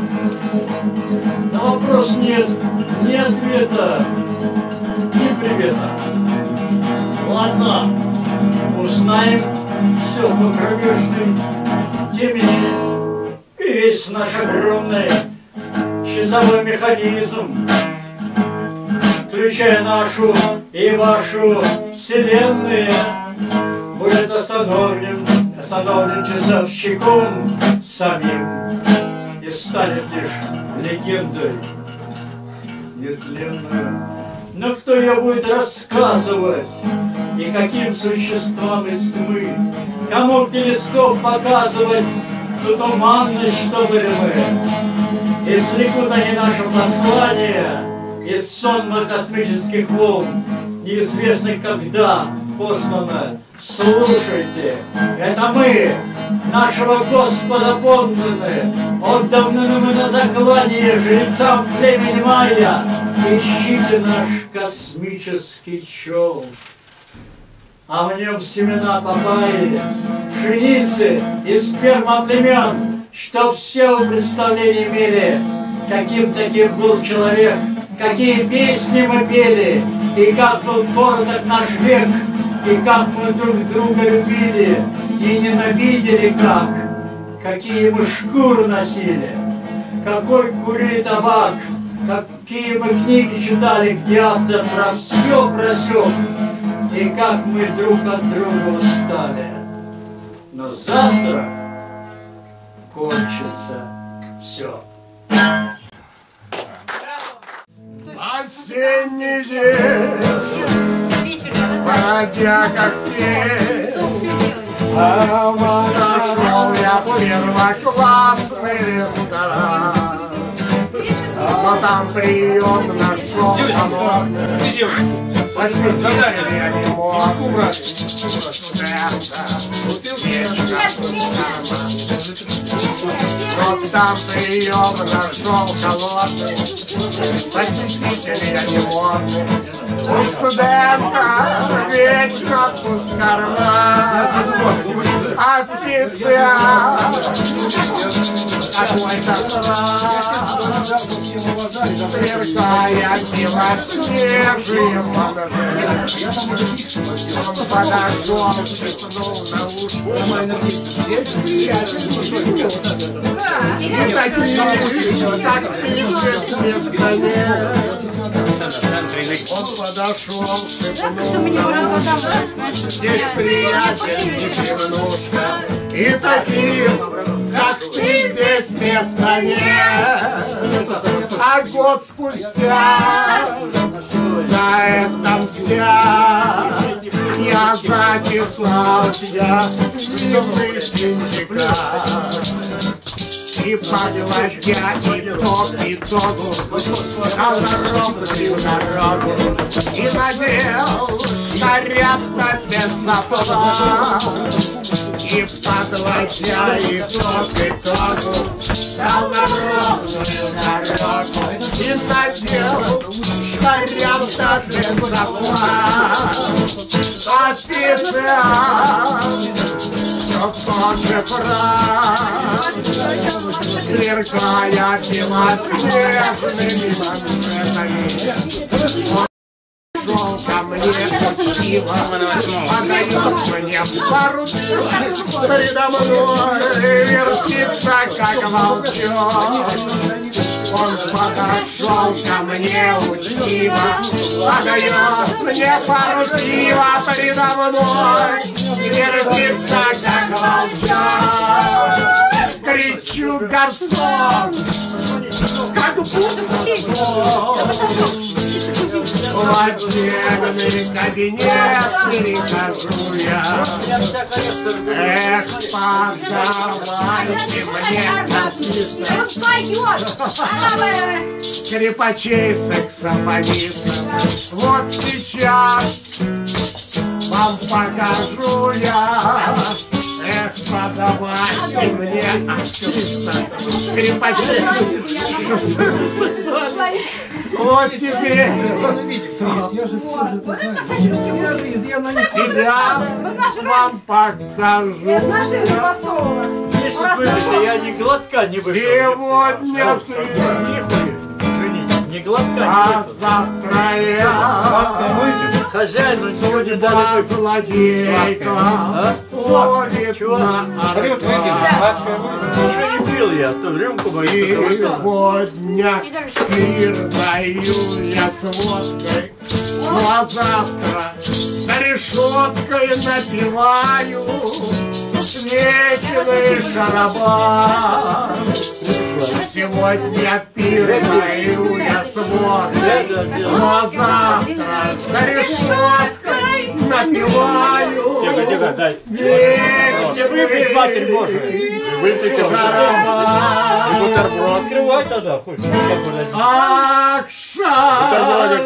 На вопрос нет ни ответа, ни привета. Ладно, узнаем все по кромешной темени. И весь наш огромный часовой механизм, включая нашу и вашу вселенную, будет остановлен часовщиком самим и станет лишь легендой нетленную. Но кто ее будет рассказывать и каким существам из тьмы, кому в телескоп показывать ту туманность, что были мы, и извлекут они наше послание из сонма космических волн, неизвестно когда послано. Слушайте, это мы, нашего Господа подданные, отданные мы на заклание жрецам племени Майя. Ищите наш космический челн, а в нем семена папайи, пшеницы и сперма племен, чтоб все в представлении имели, каким таким был человек, какие песни мы пели, и как был короток наш век, и как мы друг друга любили и ненавидели какие мы шкуры носили, какой курили табак, какие мы книги читали, где автор про все просек, и как мы друг от друга устали. Но завтра кончится все. Осенний день, бродя как тень, нашел я первоклассный ресторан, но там прием нашел Посвятитель я не мог студента вечно но там прием нашел холодный. Посетитель я не мог у студента вечно отпуск карман. Официант какой-то сверкая белоснежие манжеты. Он подошел, шепнул на ушко. И такие, как ты здесь вместо нет. Он подошел, шепнул на ушко. Здесь приятель не темнушка. И таким, как ты здесь вместо нет. А год спустя за это вся я записал тебя в дневных синдикат. И подводя итогу, стал на ровную дорогу и надел наряд на бензоплан. И подводя итогу, стал на ровную дорогу и надел наряд на бензоплан. Официант все тот же прав, сверкая белоснежными манжетами. Он шел ко мне учтиво, подает мне пару пива, передо мной вертится, как волчок. Он подошел ко мне учтиво, подает мне пару пива, передо мной вертится, как волчок. Кричу: гарсон, как будто сон. В отдельный кабинет перехожу я. Эх, подавайте мне артистов, скрипачей, саксофонистов. Вот сейчас вам покажу я. Эх, подавайте мне артистов, скрипачей, саксофонистов. Вот тебе тебя вам покажу. Если бы я ни глотка не выпил. Сегодня ты, ни глотка а завтра я. Хозяину судьба злодейка ходит на арбат. Ничего не пил я, то рюмку мою. Сегодня пир даю я с водкой, ну а завтра за решеткой напиваю вечный шарабан. Сегодня пир даю я с водкой, ну а завтра за решеткой напиваю выпить, Матерь Божия. шарабан. Бутерброд. Открывай тогда, хоть. Ах, шарабан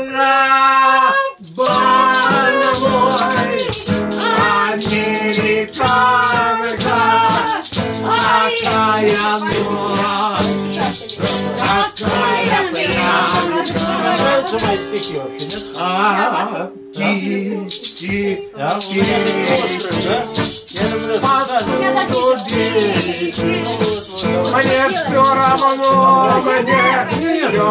мой, американка, какая ночь, какая прянка. А ти, мне все равно, мне все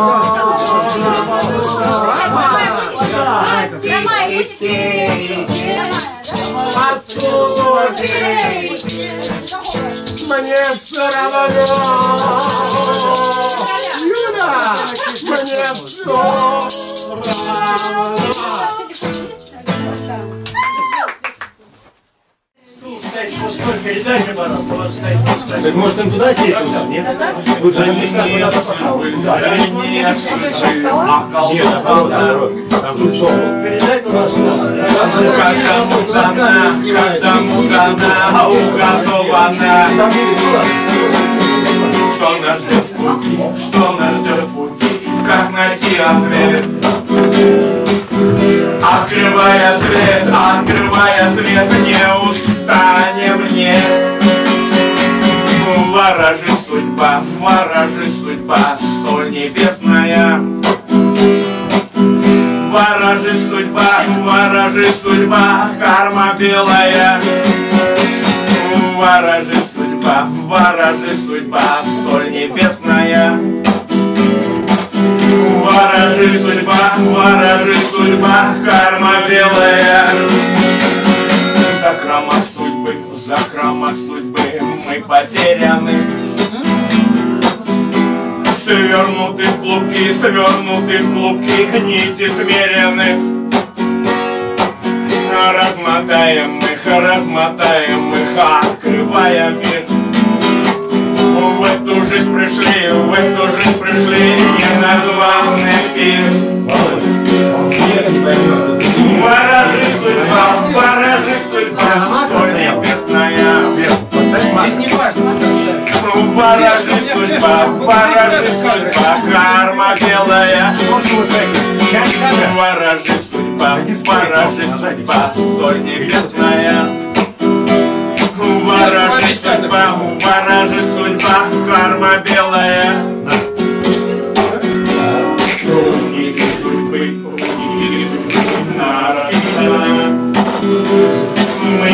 мне все равно, Юля, мне все равно. Передайте, пожалуйста, вас стоит. Так может он туда сесть? Нет? Лучше не Передайте, пожалуйста. Каждому дана уготована. Что нас ждет в пути, что нас ждет в пути, как найти ответ. Открывая свет, не устанем, нет. Ворожи судьба, соль небесная. Ворожи судьба, карма белая. Ворожи судьба, соль небесная. Ворожи судьба, карма белая. Закрома судьбы, мы потеряны. Свернуты в клубки нити смиренных. Размотаем их, открывая мир. В эту жизнь пришли неназванный пир. Ворожи судьба, соль небесная. Здесь не важно. Ворожи судьба, карма белая. Ворожи судьба, соль небесная. Ворожи судьба, карма белая. Нити судьбы мы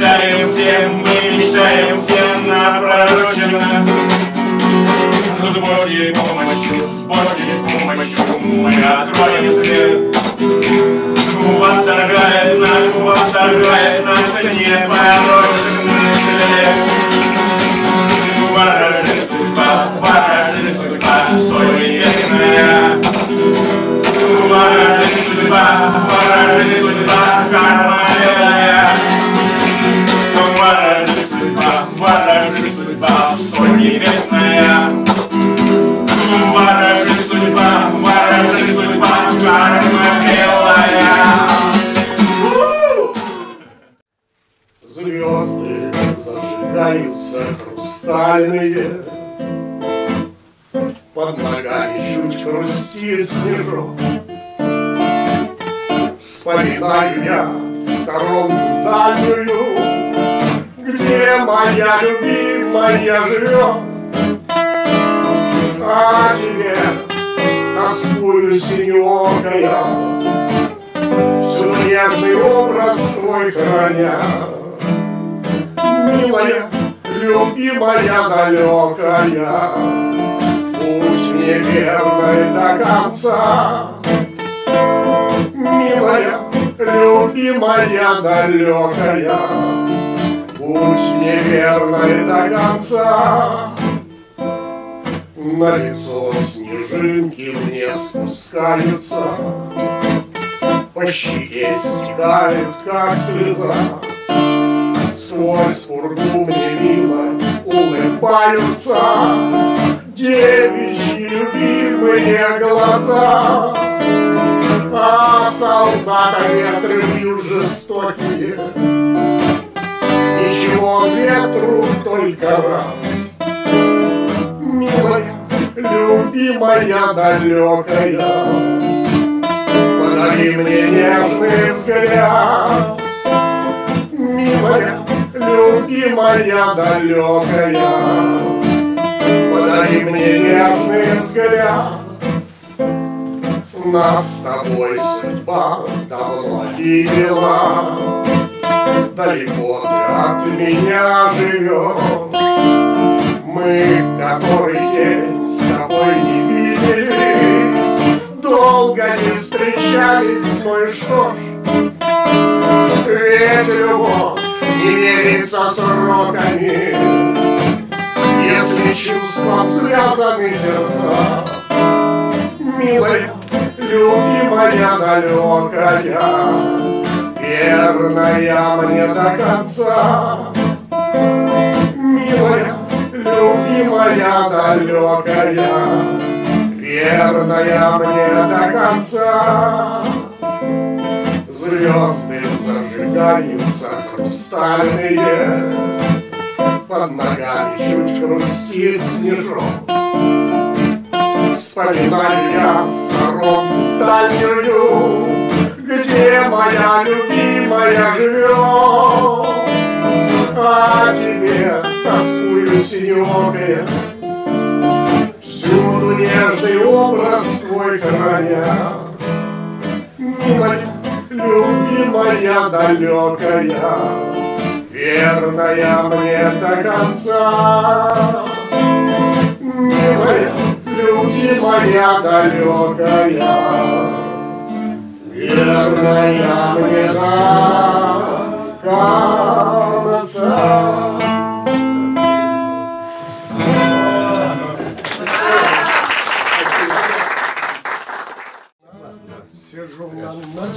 мечтаем все напророчено. С Божьей помощью мы откроем свет. Восторгает нас непорочный свет. Ворожи судьба, соль небесная. Ворожи судьба, карма белая. Ворожи судьба, соль небесная. Ворожи судьба, карма белая. Звезды зажигаются хрустальные, под ногами чуть хрустит снежок. Вспоминаю я сторонку дальнюю, где моя любимая живет. А тебе тоскую синеокая, всю нежный образ твой храня. Милая, любимая, далекая, будь мне верной до конца. Милая, любимая, далекая, будь мне верной до конца. На лицо снежинки мне спускаются, по щеке стекают, как слеза. Сквозь пургу мне мило улыбаются девичьи любимые глаза. А солдата ветры бьют жестокие, ничего ветру, только рад. Милая, любимая, далекая, подари мне нежный взгляд. Милая, любимая, далекая, подари мне нежный взгляд. Нас с тобой судьба давно видела, далеко ты от меня живешь. Мы, который день с тобой не виделись, долго не встречались, ну и что ж, ведь любовь не мерится сроками, если чувством связаны сердца. Милая, любимая, далекая, верная мне до конца. Милая, любимая, далекая, верная мне до конца. Звезды зажигаются хрустальные, под ногами чуть хрустит снежок. Вспоминаю я сторонку дальнюю, где моя любимая живет, а тебе тоскую синёкая, всюду нежный образ твой храня. Милая, любимая, далекая, верная мне до конца. Милая, любимая, далекая, верная мне до конца. Сижу на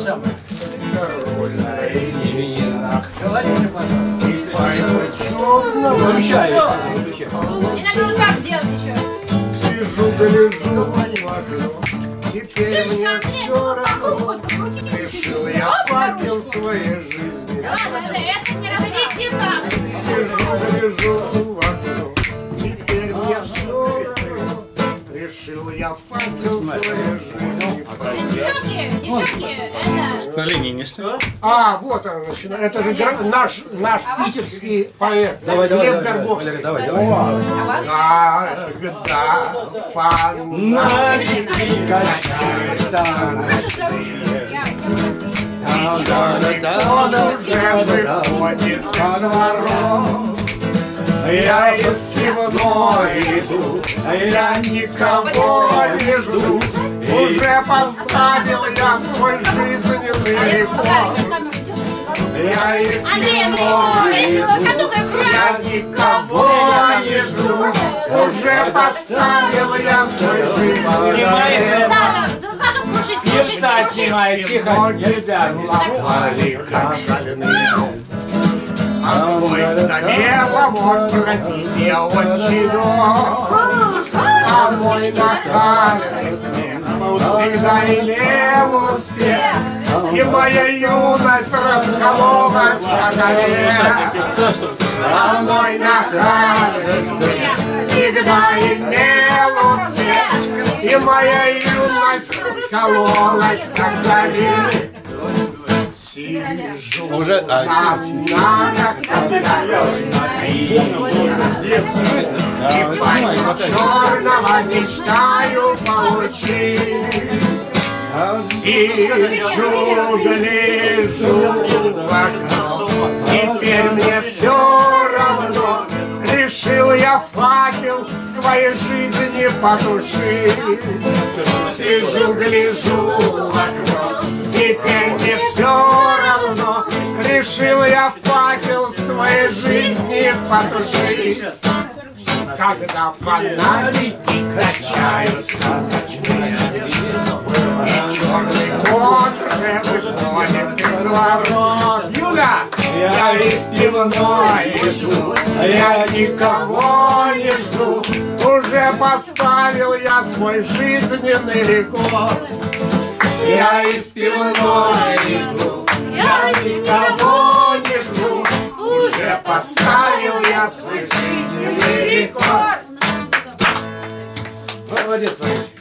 корольных Говорите, пожалуйста. и пойду Включается. Не надо вот так делать еще. сижу, гляжу в окно. Теперь мне все равно. Решил я факел своей жизни. Ладно, это не разводите там. Сижу, гляжу в окно. Теперь мне все равно. Решил я факел своей жизни. Девчонки, это... На линии не стоит. А, вот она начинает. Это же наш питерский поэт. Давай, Глеб Горбовский. давай. Когда фонарики качаются, он уже выходит во дворок. Я из пивной иду, я никого не жду. Уже поставил я свой жизненный рекорд. Я из пивной иду, я никого не жду. Уже поставил я свой жизненный рекорд. Певца снимает, тихо, нельзя. А твой в доме помог пробить я очень дом. А мой нахальный смех всегда имел успех. И моя юность раскололась на ковре. А мой нахальный смех всегда имел успех. И моя юность раскололась на ковре. Сижу Уже на черного мечтаю получить. Сижу, гляжу в окно. Теперь мне все равно. Решил я факел своей жизни потушить. Сижу, гляжу в окно. Теперь мне все равно. Решил я факел своей жизни потушить. Когда фонарики качаются ночные, и черный кот уже выходит из ворот. Юля, я из пивной иду, я никого не жду. Уже поставил я свой жизненный рекорд. Я из пивной иду, я никого не жду. Уже поставил я свой жизненный рекорд. Молодец, Валерий.